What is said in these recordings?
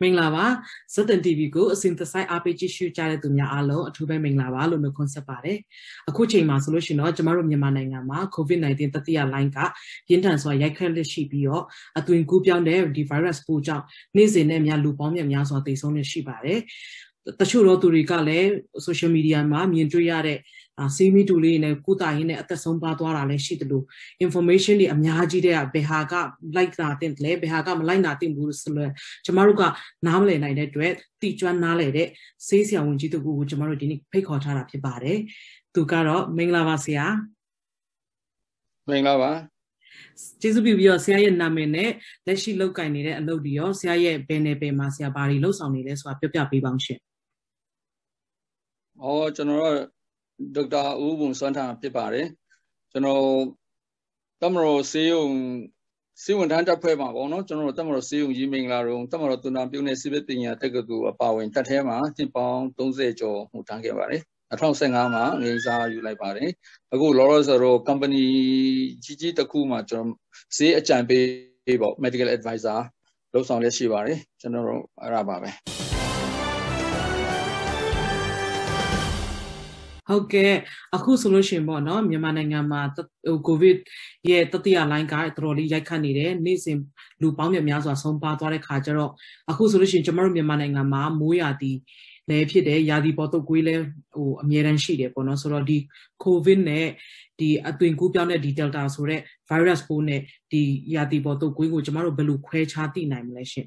မင်္ဂလာပါဇက်တန် TV ကိုအစဉ်တစိုက်အားပေးကြည့်ရှုကြတဲ့သူများအားလုံးအထူးပဲမင်္ဂလာပါလို့နှုတ်ခွန်းဆက်ပါတယ်အခုချိန်မှာဆိုလို့ရှိရင်တော့ကျမတို့မြန်မာနိုင်ငံမှာ COVID-19 တတိယလိုင်းကပြင်းထန်စွာရိုက်ခတ်လက်ရှိပြီးတော့အသွင်ကူးပြောင်းတဲ့ဒီ virus ပိုးကြောင့်နေ့စဉ်နဲ့များလူပေါင်းများစွာသေဆုံးနေရှိပါတယ်တချို့သောသူတွေကလည်း social media မှာမြင်တွေ့ရတဲ့စီမီတူလေးနဲ့ကုသရင်းနဲ့အသက်ဆုံးပါသွားတာလည်းရှိတယ်လို့ information တွေအများကြီးတဲ့ဘယ်ဟာကလိုက်တာတင်တယ်ဘယ်ဟာကမလိုက်တာတင်ဘူးဆိုတော့ကျမတို့ကနားမလည်နိုင်တဲ့အတွက်တိကျွမ်းနားလည်တဲ့ဆေးဆရာဝန်ကြီးတို့ကိုကျမတို့ဒီနေ့ဖိတ်ခေါ်ထားတာဖြစ်ပါတယ်သူကတော့မင်္ဂလာပါဆရာမင်္ဂလာပါကျေးဇူးပြုပြီးတော့ဆရာရဲ့နာမည်နဲ့လက်ရှိလုပ်ကိုင်နေတဲ့အလုပ်တွေရောဆရာရဲ့ဘယ်နယ်ပယ်မှာဆရာဘာတွေလုပ်ဆောင်နေလဲဆိုတာပြောပြပေးပါအောင်ရှင်ကျွန်တော်ဒေါက်တာဦးဘုံစွမ်းထန်ဖြစ်ပါတယ်ကျွန်တော်တမတော်ဆေးရုံစီဝန်ထမ်းတပ်ဖွဲ့မှာပေါ့နော်ကျွန်တော်တမတော်ဆေးရုံကြီးမင်္ဂလာရုံတမတော်သူနာပြုနဲ့စိဗပညာတက္ကသိုလ်အပါဝင်တပ်ထဲမှာနှစ်ပေါင်း30ကျော်မှုထမ်းခဲ့ပါတယ်2015မှာငိမ့်စားယူလိုက်ပါတယ်အခုလောလောဆယ်တော့ company ကြီးတစ်ခုမှာကျွန်တော်ဈေးအကြံပေးပေါ့ medical advisor လုပ်ဆောင်လက်ရှိပါတယ်ကျွန်တော်တို့အဲ့ဒါပါပဲဟုတ်ကဲ့အခုဆိုလို့ရှိရင်ပေါ့နော်မြန်မာနိုင်ငံမှာကိုဗစ်ရဲ့တတိယလိုင်းကတော်တော်လေးရိုက်ခတ်နေတယ်နေ့စဉ်လူပေါင်းများစွာဆုံးပါသွားတဲ့ခါကျတော့အခုဆိုလို့ရှိရင်ကျမတို့မြန်မာနိုင်ငံမှာမိုးရာသီလည်းဖြစ်တယ်ရာသီပေါ်တုပ်ကွေးလည်းအမြဲတမ်းရှိတယ်ပေါ့နော်ဆိုတော့ဒီကိုဗစ်နဲ့ဒီအသွင်ကူးပြောင်းတဲ့ဒီ Delta ဆိုတဲ့ virus ပိုးနဲ့ဒီရာသီပေါ်တုပ်ကွေးကိုကျမတို့ဘယ်လိုခွဲခြားသိနိုင်မလဲရှင်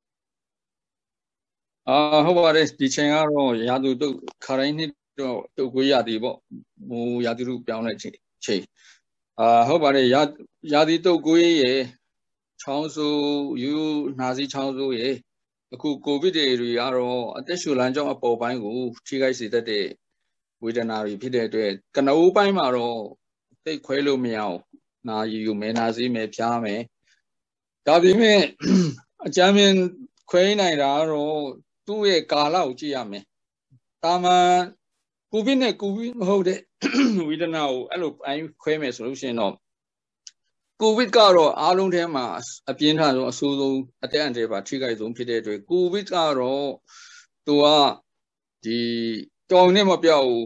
ဟုတ်ပါတယ်ဒီချိန်ကတော့ရာသီတုပ်ခါတိုင်းနှစ်တုပ်ကွေးရသည်ပေါ့ဟိုရာသီဥတုပြောင်းတဲ့ချိန်ဟုတ်ပါတယ်ရာသီတုပ်ကွေးရေချောင်းဆိုးယူနှာစေးချောင်းဆိုးရေအခုကိုဗစ်တွေကတော့အသက်ရှူလမ်းကြောင်းအပေါ်ပိုင်းကိုထိခိုက်စေတတ်တဲ့ဝေဒနာတွေဖြစ်တဲ့အတွက်ကနဦးပိုင်းမှာတော့သိခွဲလို့မရအောင်နာယူမယ်နာစေးမယ်ဖြားမယ်ဒါပေမဲ့အကြမ်းမြင်ခွဲနိုင်တာကတော့သူ့ရဲ့ကာလကိုကြည့်ရမယ်တာမန်ကိုဗစ်နဲ့ကိုဗစ်မဟုတ်တဲ့ဝေဒနာကိုအဲ့လိုအိုင်းခွဲမယ်ဆိုလို့ရှိရင်တော့ကိုဗစ်ကတော့အားလုံးထဲမှာအပြင်းထန်ဆုံးအဆိုးဆုံးအတက်အန်တွေပါထိခိုက်ဆုံးဖြစ်တဲ့အတွက်ကိုဗစ်ကတော့သူကဒီတောင်နဲ့မပြောက်ဘူး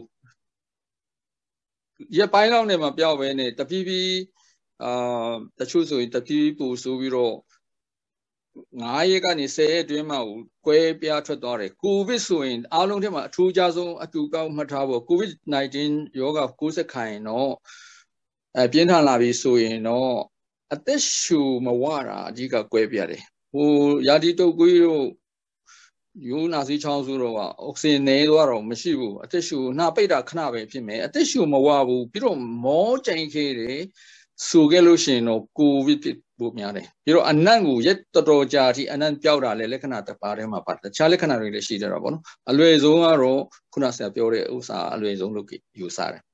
ရက်ပိုင်းလောက်နဲ့မပြောက်ပဲနဲ့တဖြည်းဖြည်းတချို့ဆိုရင်တဖြည်းဖြည်းပိုဆိုပြီးတော့9ရက်ကနေ10ရက်အတွင်းမှာကွဲပြားထွက်သွားတယ်ကိုဗစ်ဆိုရင်အားလုံးထဲမှာအထူးခြားဆုံးအတူကောက်မှတ်ထားဖို့ကိုဗစ် -19 ရောဂါ90ခိုင်တော့ပြင်းထန်လာပြီဆိုရင်တော့အသက်ရှူမဝတာအဓိကကွဲပြားတယ်ဟိုရာသီတုပ်ကွေးတို့ယူနာစီချောင်းဆိုတော့အောက်ဆီဂျင်နေတော့မရှိဘူးအသက်ရှူနှာပိတ်တာခဏပဲဖြစ်မယ်အသက်ရှူမဝဘူးပြီးတော့မောကြိမ်ခဲတယ်ဆိုခဲ့လို့ရှိရင်တော့ကိုဗစ်ဖြစ်ဖို့များတယ်ပြီးတော့အနံ့ကိုရက်တော်တော်ကြာအထိအနံ့ပြောက်တာလည်းလက္ခဏာတစ်ပါးထဲမှာပါတယ်တခြားလက္ခဏာတွေလည်းရှိကြတာပေါ့နော်အလွယ်ဆုံးကတော့ခုနဆရာပြောတဲ့ဥစ္စာအလွယ်ဆုံးလို့ယူဆတယ်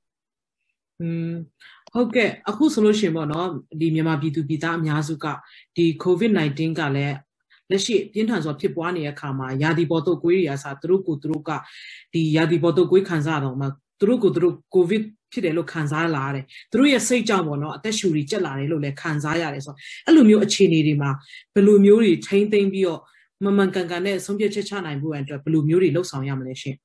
ဟုတ်ကဲ့အခုဆိုလို့ရှိရင်ပေါ့နော်ဒီမြန်မာပြည်သူပြည်သားအများစုကဒီ COVID-19 ကလည်းလက်ရှိပြင်းထန်စွာဖြစ်ပွားနေတဲ့အခါမှာရာသီပေါ်တုပ်ကွေးတွေအစားသူတို့ကဒီရာသီပေါ်တုပ်ကွေးခံစားတော့မှသူတို့ကိုဗစ်ဖြစ်တယ်လို့ခံစားလာရတယ်သူတို့ရဲ့စိတ်ကြောင့်ပေါ့နော်အသက်ရှူတွေကျက်လာတယ်လို့လည်းခံစားရတယ်ဆိုတော့အဲ့လိုမျိုးအခြေအနေတွေမှာဘယ်လိုမျိုးတွေထိမ့်သိမ့်ပြီးတော့မမှန်ကန်ကန်နဲ့ဆုံးဖြတ်ချက်ချနိုင်ဖို့အတွက်ဘယ်လိုမျိုးတွေလှုပ်ဆောင်ရမလဲရှင်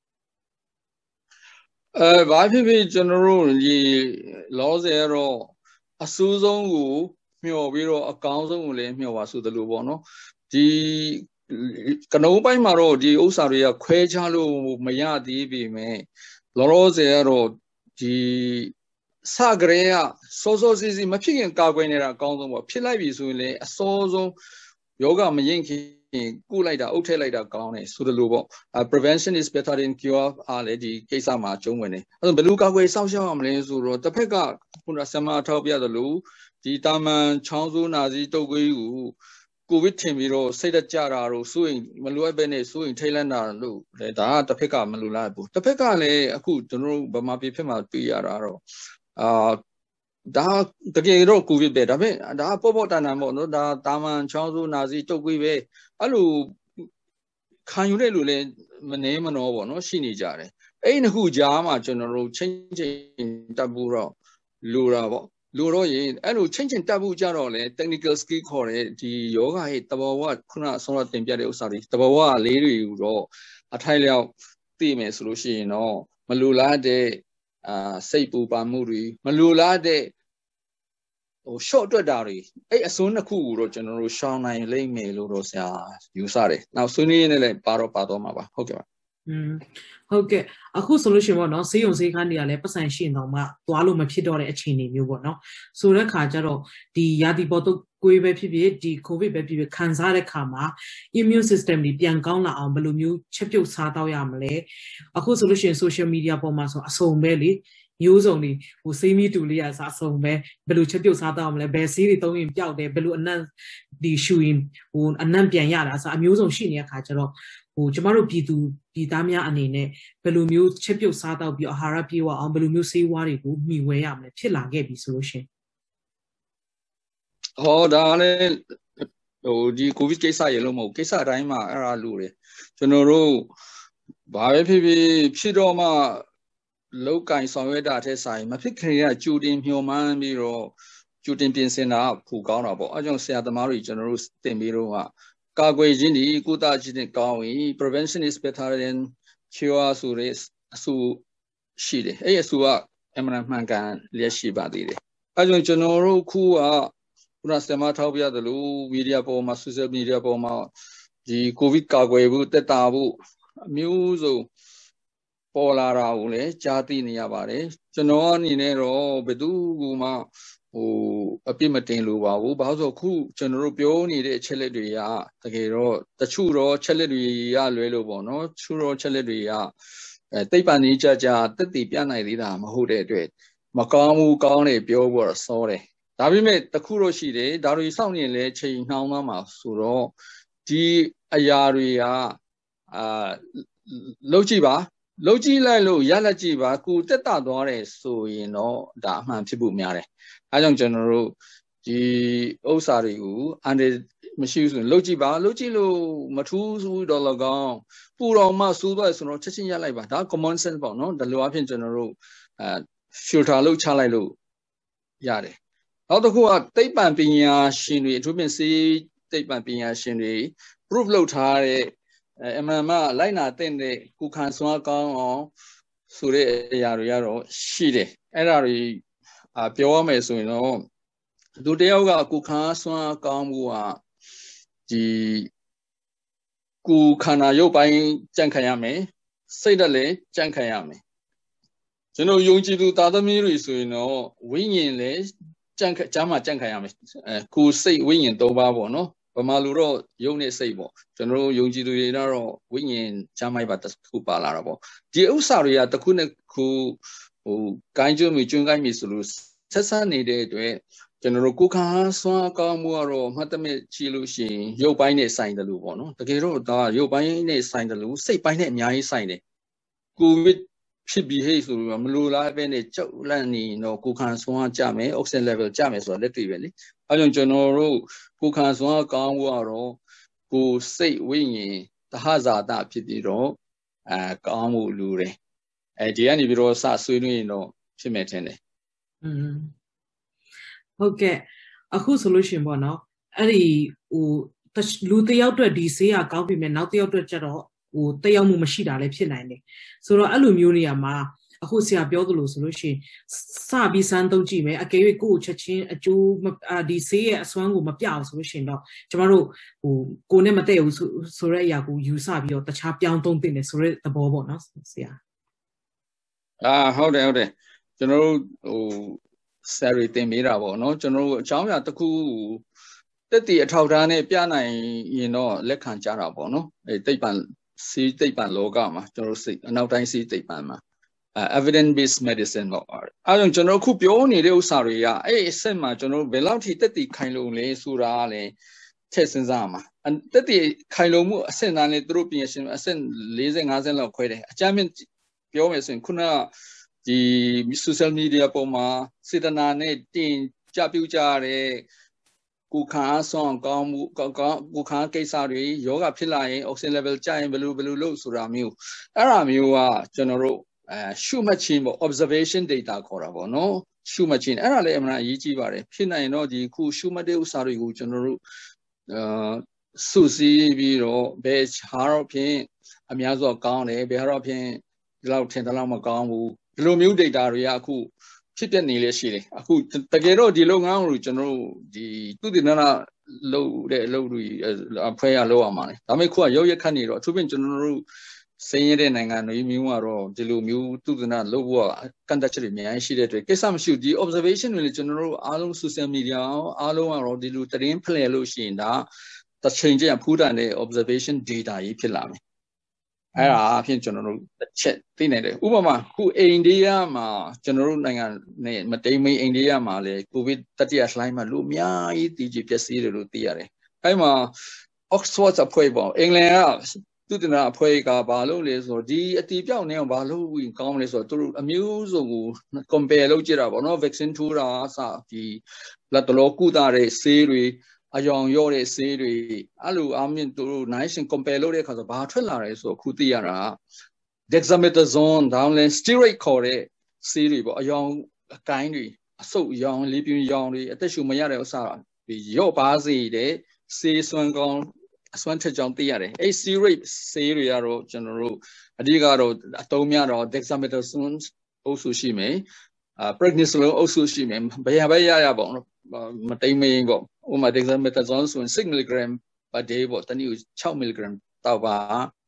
ဘာဖြစ်ဖြစ်ကျွန်တော်တို့ဒီလောဆယ်တော့အဆိုးဆုံးကိုမျှော်ပြီးတော့အကောင်းဆုံးကိုလည်းမျှော်ပါဆိုသလိုပေါ့နော်ဒီကနုံးပိုင်းမှာတော့ဒီဥစ္စာတွေကခွဲခြားလို့မရသေးပေမဲ့လောလောဆယ်ကတော့ဒီစကရေကစောစောစီစီမဖြစ်ခင်ကာကွယ်နေတာအကောင်းဆုံးပေါ့ဖြစ်လိုက်ပြီဆိုရင်လည်းအစောဆုံးယောဂမရင်ခင်ကုလိုက်တာအုပ်ထည့်လိုက်တာကောင်းတယ်ဆိုလိုပေါ့ prevention is better than cure အားလေဒီကိစ္စမှာကျုံးဝင်တယ်အဲ့တော့ဘယ်လိုကာကွယ်စောင့်ရှောက်ရမလဲဆိုတော့တစ်ဖက်ကခုနဆမထောက်ပြသလိုဒီတာမန်ချောင်းဆိုးနာစီတုပ်ကွေးကိုဗစ်ထင်ပြီးတော့စိတ်တကြတာတို့စိုးရင်မလိုအပ်ပဲနဲ့စိုးရင်ထိတ်လန့်တာလို့လေဒါကတစ်ဖက်ကမလိုလားဘူးတစ်ဖက်ကလည်းအခုကျွန်တော်တို့ဗမာပြည်ဖြစ်မှာတွေ့ရတာတော့ဒါတကယ်တော့ကိုဗစ်ပဲဒါပေမဲ့ဒါပေါ့တန်ပေါ့နော်ဒါတာမန်ချောင်းဆိုးနာစီတုပ်ကွေးပဲအဲ့လိုခံယူတဲ့လူလည်းမနေမနှောပေါ့နော်ရှိနေကြတယ်အဲ့ဒီနှစ်ခုကြားမှာကျွန်တော်တို့ချင်းတက်ဖို့တော့လိုတာပေါ့လိုတော့ရင်အဲ့လိုချင်းချင်းတက်ဖို့ကြတော့လေ technical skill ခေါ်တဲ့ဒီယောဂရဲ့တဘောဝခုနဆောင်းတင်ပြတဲ့ဥစ္စာတွေတဘောဝလေးတွေတော့အထိုက်လျောက်သိမယ်ဆိုလို့ရှိရင်တော့မလိုလားတဲ့စိတ်ပူပါမှုတွေမလိုလားတဲ့short တွက်တာတွေအဲ့အစွန်းနှစ်ခုကိုတော့ကျွန်တော်တို့ရှောင်းနိုင်လိမ့်မယ်လို့တော့ဆရာယူဆတယ်နောက်ဆွေးနွေးရင်းနဲ့လည်းပါတော့မှာပါဟုတ်ကဲ့ပါဟုတ်ကဲ့အခုဆိုလို့ရှိရင်ပေါ့နော်ဆေးရုံဆေးခန်းတွေကလည်းပတ်စံရှိရင်တော့မှသွားလို့မဖြစ်တော့တဲ့အခြေအနေမျိုးပေါ့နော်ဆိုတဲ့ခါကျတော့ဒီရာသီပေါ်တော့ကိုယ်ပဲဖြစ်ဖြစ်ဒီကိုဗစ်ပဲဖြစ်ဖြစ်ခံစားတဲ့ခါမှာ immune system တွေပြန်ကောင်းလာအောင်ဘယ်လိုမျိုးချက်ပြုတ်စားတော့ရမလဲအခုဆိုလို့ရှိရင် social media ပေါ်မှာဆိုအစုံပဲလေမျိုးစုံတွေဟိုဆေးမီတူလေးရစားအစုံပဲဘယ်လိုချက်ပြုတ်စားတော့မလဲဘယ်ဆေးတွေသုံးရင်ပျောက်တယ်ဘယ်လိုအနံ့ဒီရှူရင်ဟိုအနံ့ပြန်ရတာဆိုအမျိုးစုံရှိနေတဲ့ခါကျတော့ဟိုကျမတို့ပြည်သားများအနေနဲ့ဘယ်လိုမျိုးချက်ပြုတ်စားတော့ပြီးအာဟာရပြေဝအောင်ဘယ်လိုမျိုးဆေးဝါးတွေကိုမှီဝဲရမလဲဖြစ်လာခဲ့ပြီဆိုလို့ရှိရင်ဟောဒါလည်းဟိုဒီကိုဗစ်ကိစ္စရေလို့မဟုတ်ကိစ္စအတိုင်းမှာအဲ့ဒါလို့တယ်ကျွန်တော်တို့ဘာပဲဖြစ်တော့မှလောက်ကင်ဆောင်ရွက်တာထက်ဆိုင်မဖြစ်ခင်ကကြိုတင်မျှော်မှန်းပြီးတော့ကြိုတင်ပြင်ဆင်တာဖူကောင်းတာပေါ့အဲကြောင့်ဆရာသမားတွေကျွန်တော်တို့တင်ပြီးတော့ကာကွယ်ခြင်းဒီကုသခြင်းနဲ့ကောင်းရင် prevention is better than cure ဆိုတဲ့အဆူရှိတယ်အဲ့အဆူကအမှန်မှန်ကန်လျက်ရှိပါသေးတယ်အဲကြောင့်ကျွန်တော်တို့ခုကခုနဆရာမထောက်ပြသလိုမီဒီယာပေါ်မှာ social media ပေါ်မှာဒီကိုဗစ်ကာကွယ်ဖို့တက်တာဖို့အမျိုးစုံပေါ်လာတာကိုလည်းကြားသိနေရပါတယ်ကျွန်တော်အနေနဲ့တော့ဘယ်သူမှဟိုအပြစ်မတင်လို့ပါဘူးဘာလို့ဆိုခုကျွန်တော်တို့ပြောနေတဲ့အချက်လက်တွေကတကယ်တော့တချို့တော့ချက်လက်တွေကလွဲလို့ပေါ့နော်တချို့တော့ချက်လက်တွေကသိပ္ပံနည်းကြတက်တည်ပြနိုင်သေးတာမဟုတ်တဲ့အတွက်မကောင်းဘူးကောင်းတယ်ပြောဖို့တော့စောတယ်ဒါပေမဲ့တခုတော့ရှိတယ်ဒါတွေစောင့်နေလဲချိန်နှောင်းသွားမှာဆိုတော့ဒီအရာတွေကလုပ်ကြည့်ပါလုံးကြည့်လိုက်လို့ရလက်ကြည့်ပါကိုတက်တာသွားတယ်ဆိုရင်တော့ဒါအမှန်ဖြစ်ဖို့များတယ်အဲကြောင့်ကျွန်တော်တို့ဒီဥစ္စာတွေကိုအန်ဒီမရှိဘူးဆိုရင်လုံးကြည့်ပါလုံးကြည့်လို့မထူးဘူးတော့လည်းကောင်းပူတော်မှစိုးသွားဆိုတော့ချက်ချင်းရလိုက်ပါဒါ common sense ပေါ့နော်ဒီလိုအဖြစ်ကျွန်တော်တို့filter လုပ်ချလိုက်လို့ရတယ်နောက်တစ်ခုကသိပ္ပံပညာရှင်တွေအထူးဖြင့်စေသိပ္ပံပညာရှင်တွေ proof လုပ်ထားတဲ့အမှန်မှလိုက်နာတဲ့ကုခံစွမ်းကောင်းအောင်ဆိုတဲ့အရာတွေကတော့ရှိတယ်အဲ့ဒါတွေပြောရမယ်ဆိုရင်တော့သူတယောက်ကကုခံစွမ်းကောင်းမှုကဒီကုခန္ဓာရုပ်ပိုင်းကြံ့ခံရမယ်စိတ်ဓာတ်လည်းကြံ့ခံရမယ်ကျွန်တော်ယုံကြည်သူသာသမီတွေဆိုရင်တော့ဝိညာဉ်လည်းကြံ့ခံရမယ်ကိုယ်စိတ်ဝိညာဉ်၃ပါးပေါ့နော်ဗမာလူတော့ယုံနဲ့စိတ်ပေါ့ကျွန်တော်တို့ယုံကြည်သူတွေတော့ဝိညာဉ်ချမ်းမိုက်ပါတစ်ခုပါလာတာပေါ့ဒီဥစ္စာတွေကတစ်ခုနဲ့ခုဟိုကိုင်းကျွမ်းမီကျွန်းကိုင်းမီဆိုလို့ဆက်ဆက်နေတဲ့အတွက်ကျွန်တော်တို့ကိုခါစွမ်းကောင်းမှုကတော့မှတ်တမဲ့ကြည့်လို့ရှိရင်ရုပ်ပိုင်းနဲ့ဆိုင်တယ်လို့ပေါ့နော်တကယ်တော့ဒါရုပ်ပိုင်းနဲ့ဆိုင်တယ်လို့စိတ်ပိုင်းနဲ့အများကြီးဆိုင်တယ်ကိုဗစ်ဖြစ်ပြီးဟဲ့ဆိုတော့မလိုလားပဲနဲ့ကြောက်လန့်နေတော့ကိုခံစွမ်းကြမယ် oxygen level ကြမယ်ဆိုတာလက်တွေ့ပဲလေအဲကြောင့်ကျွန်တော်တို့ကိုခံစွမ်းကောင်းဖို့ကတော့ကိုစိတ်ဝိညာဉ်သဟဇာတဖြစ်ပြီးတော့ကောင်းမှုလူတယ်ဒီကနေပြီးတော့စဆွေးနွေးရင်တော့ဖြစ်မယ်ထင်တယ်ဟုတ်ကဲ့အခုဆိုလို့ရှိရင်ပေါ့နော်အဲ့ဒီဟိုလူတယောက်အတွက်ဒီဆေးရကောင်းပြီမဲ့နောက်တယောက်အတွက်ကျတော့ဟိုတယောက်မှုမရှိတာလည်းဖြစ်နိုင်တယ်ဆိုတော့အဲ့လိုမျိုးနေရာမှာအခုဆရာပြောသလိုဆိုလို့ရှိရင်စပြီးစမ်းသုံးကြည့်မယ်အကယ်၍ကိုယ့်ကိုချက်ချင်းအကျိုးဒီဆေးရဲ့အစွမ်းကိုမပြအောင်ဆိုလို့ရှိရင်တော့ကျမတို့ဟိုကိုနဲ့မတည့်ဘူးဆိုတဲ့အရာကိုယူဆပြီးတော့တခြားပြောင်းသုံးသင့်တယ်ဆိုတဲ့သဘောပေါ့နော်ဆရာဟုတ်တယ်ကျွန်တော်တို့ဟိုဆယ်ရီတင်ပေးတာပေါ့နော်ကျွန်တော်တို့အကြောင်းအရာတစ်ခုတက်တည်အထောက်ထားနဲ့ပြနိုင်ရင်တော့လက်ခံကြတာပေါ့နော်သိပ္ပံစီးသိပ္ပံလောကမှာကျွန်တော်တို့အနောက်တိုင်းစီးသိပ္ပံမှာevidence based medicine ပေါ့အဲဒါကျွန်တော်ခုပြောနေတဲ့ဥစ္စာတွေကအဲ့အဆက်မှာကျွန်တော်ဘယ်လောက်ထိတက်တည်ခိုင်လုံလဲဆိုတာလည်းထည့်စဉ်းစားမှာတက်တည်ခိုင်လုံမှုအဆင့်တန်းလေးသူတို့ပြင်ရှင်အဆင့်40 50လောက်ခွဲတယ်အကြမ်းမြင့်ပြောမယ်ဆိုရင်ခုနကဒီ social media ပေါ်မှာစေတနာနဲ့တင်ကြပြုကြတဲ့ကိုခါဆွမ်းကောင်းမှုကိုခါကိစ္စတွေယောဂဖြစ်လာရင် oxygen level ကျရင်ဘယ်လိုလုပ်ဆိုတာမျိုးအဲ့ဒါမျိုးကကျွန်တော်တို့ရှုမှတ်ခြင်းပေါ့ observation data ခေါ်တာပေါ့နော်ရှုမှတ်ခြင်းအဲ့ဒါလည်းအမှန်အရေးကြီးပါတယ်ဖြစ်နိုင်တော့ဒီခုရှုမှတ်တဲ့ဥစ္စာတွေကိုကျွန်တော်တို့စုစည်းပြီးတော့ဘယ်ဟာတော့ဖြင့်အများစုကောင်းတယ်ဘယ်ဟာတော့ဖြင့်ဒီလောက်ထင်တယ်လောက်မကောင်းဘူးဒီလိုမျိုး data တွေကအခုဖြစ်ပြနေလေရှိတယ်အခုတကယ်တော့ဒီလုပ်ငန်းကိုကျွန်တော်တို့ဒီသူတည်နာလုပ်တဲ့အလုပ်တွေအဖွဲ့ရလုပ်အောင်ပါလေဒါပေမဲ့ခုကရုပ်ရက်ခတ်နေတော့အထူးဖြင့်ကျွန်တော်တို့စင်းရတဲ့နိုင်ငံတွေမျိုးကတော့ဒီလိုမျိုးသူတည်နာလုပ်ဖို့ကန့်သက်ချက်တွေအများကြီးရှိတဲ့အတွက်ကိစ္စမရှိဘူးဒီ observation တွေလည်းကျွန်တော်တို့အားလုံး social media အားလုံးကတော့ဒီလိုသတင်းဖလှယ်လို့ရှိရင်ဒါတစ်ချိန်ကျရင်ဖူးတန်တဲ့ observation data ကြီးဖြစ်လာမယ်အဲ့ဒါအဖြစ်ကျွန်တော်တို့တစ်ချက်သိနိုင်တယ်ဥပမာခုအိန္ဒိယမှာကျွန်တော်တို့နိုင်ငံနဲ့မတိမ်မအိန္ဒိယမှာလေကိုဗစ်တတိယလှိုင်းမှာလူအများကြီးတည်ကြည်ပျက်စီးတယ်လို့သိရတယ်အဲ့မှာ Oxford အဖွဲ့ပေါ့အင်္ဂလန်ကသူတင်တာအဖွဲ့ကဘာလို့လဲဆိုတော့ဒီအတီးပြောက်နေအောင်ဘာလို့ဝင်ကောင်းမလဲဆိုတော့သူတို့အမျိုးစုံကို compare လုပ်ကြတာပေါ့နော် vaccine ထိုးတာအစဒီလက်တလောကုသတဲ့ဆေးတွေအယောင်ရော့တဲ့ဆေးတွေအဲ့လိုအမြင့်သူတို့ nice compare လုပ်တဲ့အခါဆိုဘာထွက်လာလဲဆိုတော့ခုသိရတာ dexamethasone ဒါမှမဟုတ် steroid ခေါ်တဲ့ဆေးတွေပေါ့အယောင်အကိုင်းတွေအဆုပ်အယောင်လေးပြင်းရောင်တွေအသက်ရှူမရတဲ့ဥစ္စာဒီရော့ပါစေတဲ့ဆေးစွမ်းကောင်းအစွမ်းထက်ကြောင်းသိရတယ်အဲ့ steroid ဆေးတွေကတော့ကျွန်တော်တို့အဓိကတော့အသုံးများတော့ dexamethasone အုပ်စုရှိမယ်prednisolone အုပ်စုရှိမယ်ဘယ်ဟာပဲရပေါ့နော်မတိမ်မင်းပေါ့ဥပမာ dexamethasone ဆိုရင်6 mg per day ပေါ့တနည်း6 mg တောက်ပါ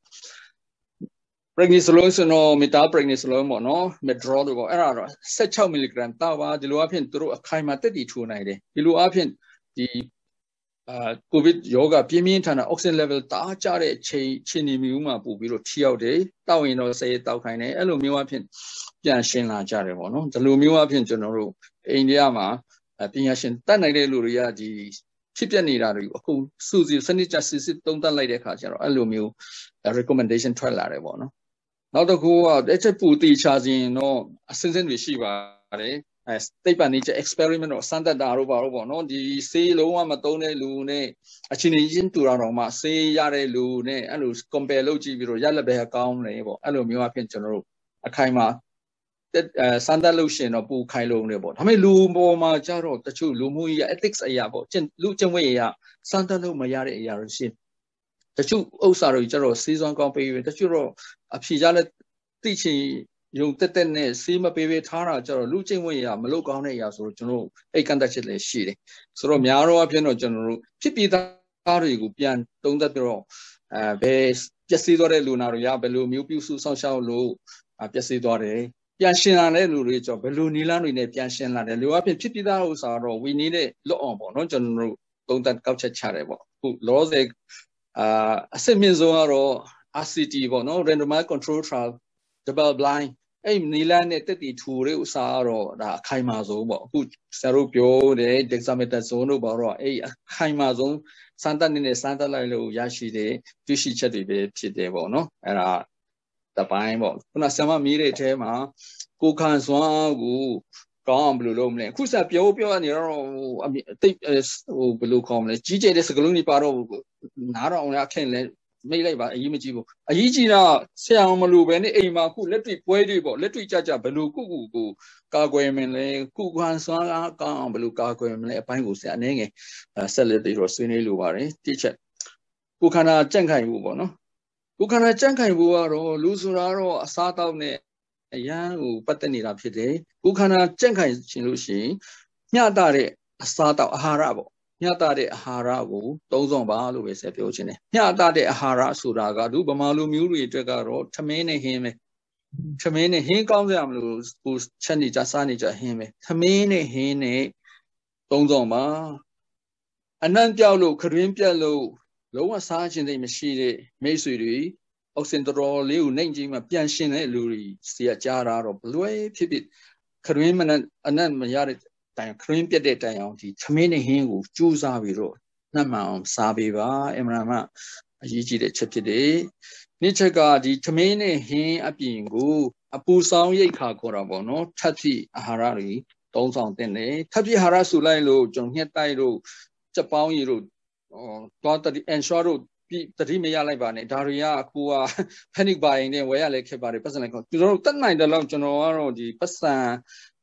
prednisolone ဆိုတော့ methylprednisolone ပေါ့နော် medrol လို့ပေါ့အဲ့ဒါတော့16 mg တောက်ပါဒီလိုအဖြစ်သူတို့အခိုင်အမာတက်တည်ထိုးနိုင်တယ်ဒီလိုအဖြစ်ဒီကိုဗစ်ယောဂပြင်းပြင်းထန်ထန် oxygen level တားကြတဲ့အချိန်နေမျိုးမှာပို့ပြီးတော့ထိရောက်တယ်တောက်ရင်တော့ဆေးတောက်ခိုင်းတယ်အဲ့လိုမျိုးအဖြစ်ပြန်ရှင်းလာကြတယ်ပေါ့နော်ဒီလိုမျိုးအဖြစ်ကျွန်တော်တို့အိန္ဒိယမှာပညာရှင်တတ်နိုင်တဲ့လူတွေကဒီဖြစ်ပြနေတာတွေအခုစုစည်းစနစ်ကျစစ်သုံးသပ်လိုက်တဲ့အခါကျတော့အဲ့လိုမျိုး recommendation ထွက်လာတယ်ပေါ့နော်နောက်တစ်ခုကအဲ့ချက်ပူတီချခြင်းတော့အစင်းစင်းတွေရှိပါတယ်သိပ္ပံနည်းကျ experiment တော့စမ်းသပ်တာတော့ပါတော့ပေါ့နော်ဒီဆေးလုံးဝမသုံးတဲ့လူနဲ့အချင်းချင်းတူတော့မှဆေးရတဲ့လူနဲ့အဲ့လို compare လုပ်ကြည့်ပြီးတော့ရလက်ပဲကောင်းတယ်ပေါ့အဲ့လိုမျိုးအဖြစ်ကျွန်တော်တို့အခိုင်မှာစမ်းသပ်လို့ရှင်တော့ပူခိုင်လုံးတယ်ပေါ့ဒါပေမဲ့လူပေါ်မှာကြတော့တချို့လူမှုရေး ethics အရာပေါ့လူကျင့်ဝတ်အရာစမ်းသပ်လို့မရတဲ့အရာတွေရှိတချို့ဥစ္စာတွေကြတော့စေးစွမ်းကောင်းပေးပြီးတချို့တော့အဖြေကြလဲသိချင်ယုံတက်နဲ့စေးမပေးပေးထားတာကြတော့လူချင်းဝင်ရမလုကောင်းတဲ့အရာဆိုတော့ကျွန်တော်အိတ်ကန်တက်ချက်လည်းရှိတယ်ဆိုတော့များတော့အဖြစ်တော့ကျွန်တော်တို့ဖြစ်ပြီးသားတွေကိုပြန်သုံးသပ်ပြီးတော့ဘယ်ပျက်စီးသွားတဲ့လူနာတွေကဘယ်လိုမျိုးပြုစုစောင့်ရှောက်လို့ပျက်စီးသွားတယ်ပြန်ရှင်းလာတဲ့လူတွေကြောင့်ဘယ်လိုနီလန်းတွေနဲ့ပြန်ရှင်းလာတယ်လူအဖြစ်ဖြစ်ပြီးသားဥစ္စာတော့ဝီနေတဲ့လွတ်အောင်ပေါ့နော်ကျွန်တော်တို့သုံးသပ်ကောက်ချက်ချတယ်ပေါ့အခုလောဆယ်အစစ်မြင့်ဆုံးကတော့ RCT ပေါ့နော် randomized control trial double blind အဲ့နီလန်းနဲ့တက်တီထူတဲ့ဥစ္စာကတော့ဒါအခိုင်မာဆုံးပေါ့အခုဆရာတို့ပြောတဲ့ dexamethasone တို့ပေါ့တော့အဲ့အခိုင်မာဆုံးစမ်းသပ်နေတဲ့စမ်းသပ်လိုက်လို့ရရှိတဲ့တွေ့ရှိချက်တွေပဲဖြစ်တယ်ပေါ့နော်အဲ့ဒါတပိုင်းပေါ့ခုနဆရာမမေးတဲ့အထဲမှာကိုခံစွမ်းကိုကောင်းအောင်ဘယ်လိုလုပ်မလဲအခုစပြောနေတော့တိတ်ဘယ်လိုခေါ်မလဲကြီးကျယ်တဲ့စကလုံးတွေပါတော့နားတော့အောင်ရခင်လဲမိတ်လိုက်ပါအရေးမကြီးဘူးအရေးကြီးတာဆရာမလို့ပဲနဲ့အိမ်မှာခုလက်တွေ့ပွဲတွေပေါ့လက်တွေ့ကြဘယ်လိုကိုကာကွယ်မလဲကုခံစွမ်းကောင်းအောင်ဘယ်လိုကာကွယ်မလဲအပိုင်းကိုဆရာအနေငယ်ဆက်လက်ပြီးတော့ဆွေးနွေးလိုပါတယ်တိချက်ကိုခန္ဓာကြန့်ခိုင်ဖို့ပေါ့နော်ကိုခန္ဓာကြန့်ခိုင်ဖို့ကတော့လူဆိုတာတော့အစားတောက်နဲ့အရန်ကိုပတ်သက်နေတာဖြစ်တယ်ကိုခန္ဓာကြန့်ခိုင်ခြင်းလို့ရှိရင်မျှတတဲ့အစားတောက်အာဟာရပေါ့မျှတတဲ့အာဟာရကိုသုံးဆောင်ပါလို့ပဲဆက်ပြောချင်တယ်မျှတတဲ့အာဟာရဆိုတာကဗမာလူမျိုးတွေအတွက်ကတော့ထမင်းနဲ့ဟင်းပဲထမင်းနဲ့ဟင်းကောင်းကြမလို့ကိုချက်နေကြစားနေကြဟင်းပဲထမင်းနဲ့ဟင်းနဲ့သုံးဆောင်ပါအနံ့ပြောက်လို့ခရင်းပြက်လို့လုံးဝစားခြင်းသိမရှိတဲ့မိတ်ဆွေတွေအောက်ဆင်တော်လေးကိုနှိမ်ကြီးမှပြန်ရှင်တဲ့လူတွေစီကကြားတာတော့ဘလွဲဖြစ်ဖြစ်ခရင်းမနဲ့အနံ့မရတဲ့တိုင်ခရင်းပြက်တဲ့တိုင်အောင်ဒီသမင်းနဲ့ဟင်းကိုကြိုးစားပြီးတော့နှမှန်အောင်စားပေးပါအမှန်မှအရေးကြီးတဲ့ချက်ဖြစ်တယ်။နေ့ချက်ကဒီသမင်းနဲ့ဟင်းအပြင်ကိုအပူဆောင်ရိတ်ခါခေါ်တာပေါ့နော်ထပ်ဖြစ်အာဟာရတွေသုံးဆောင်တင်တယ်ထပ်ဖြစ်အာဟာရဆူလိုက်လို့ကျွန်တော်ညှက်တိုက်လို့ချက်ပေါင်းရည်တို့သွားတတိ ensure တို့တတိမရလိုက်ပါနဲ့ဒါတွေကအခုက panic buying နဲ့ဝယ်ရလဲခက်ပါတယ်ပတ်စံလိုက်ခေါ်ကျွန်တော်တို့တက်နိုင်တယ်လို့ကျွန်တော်ကတော့ဒီပတ်စံ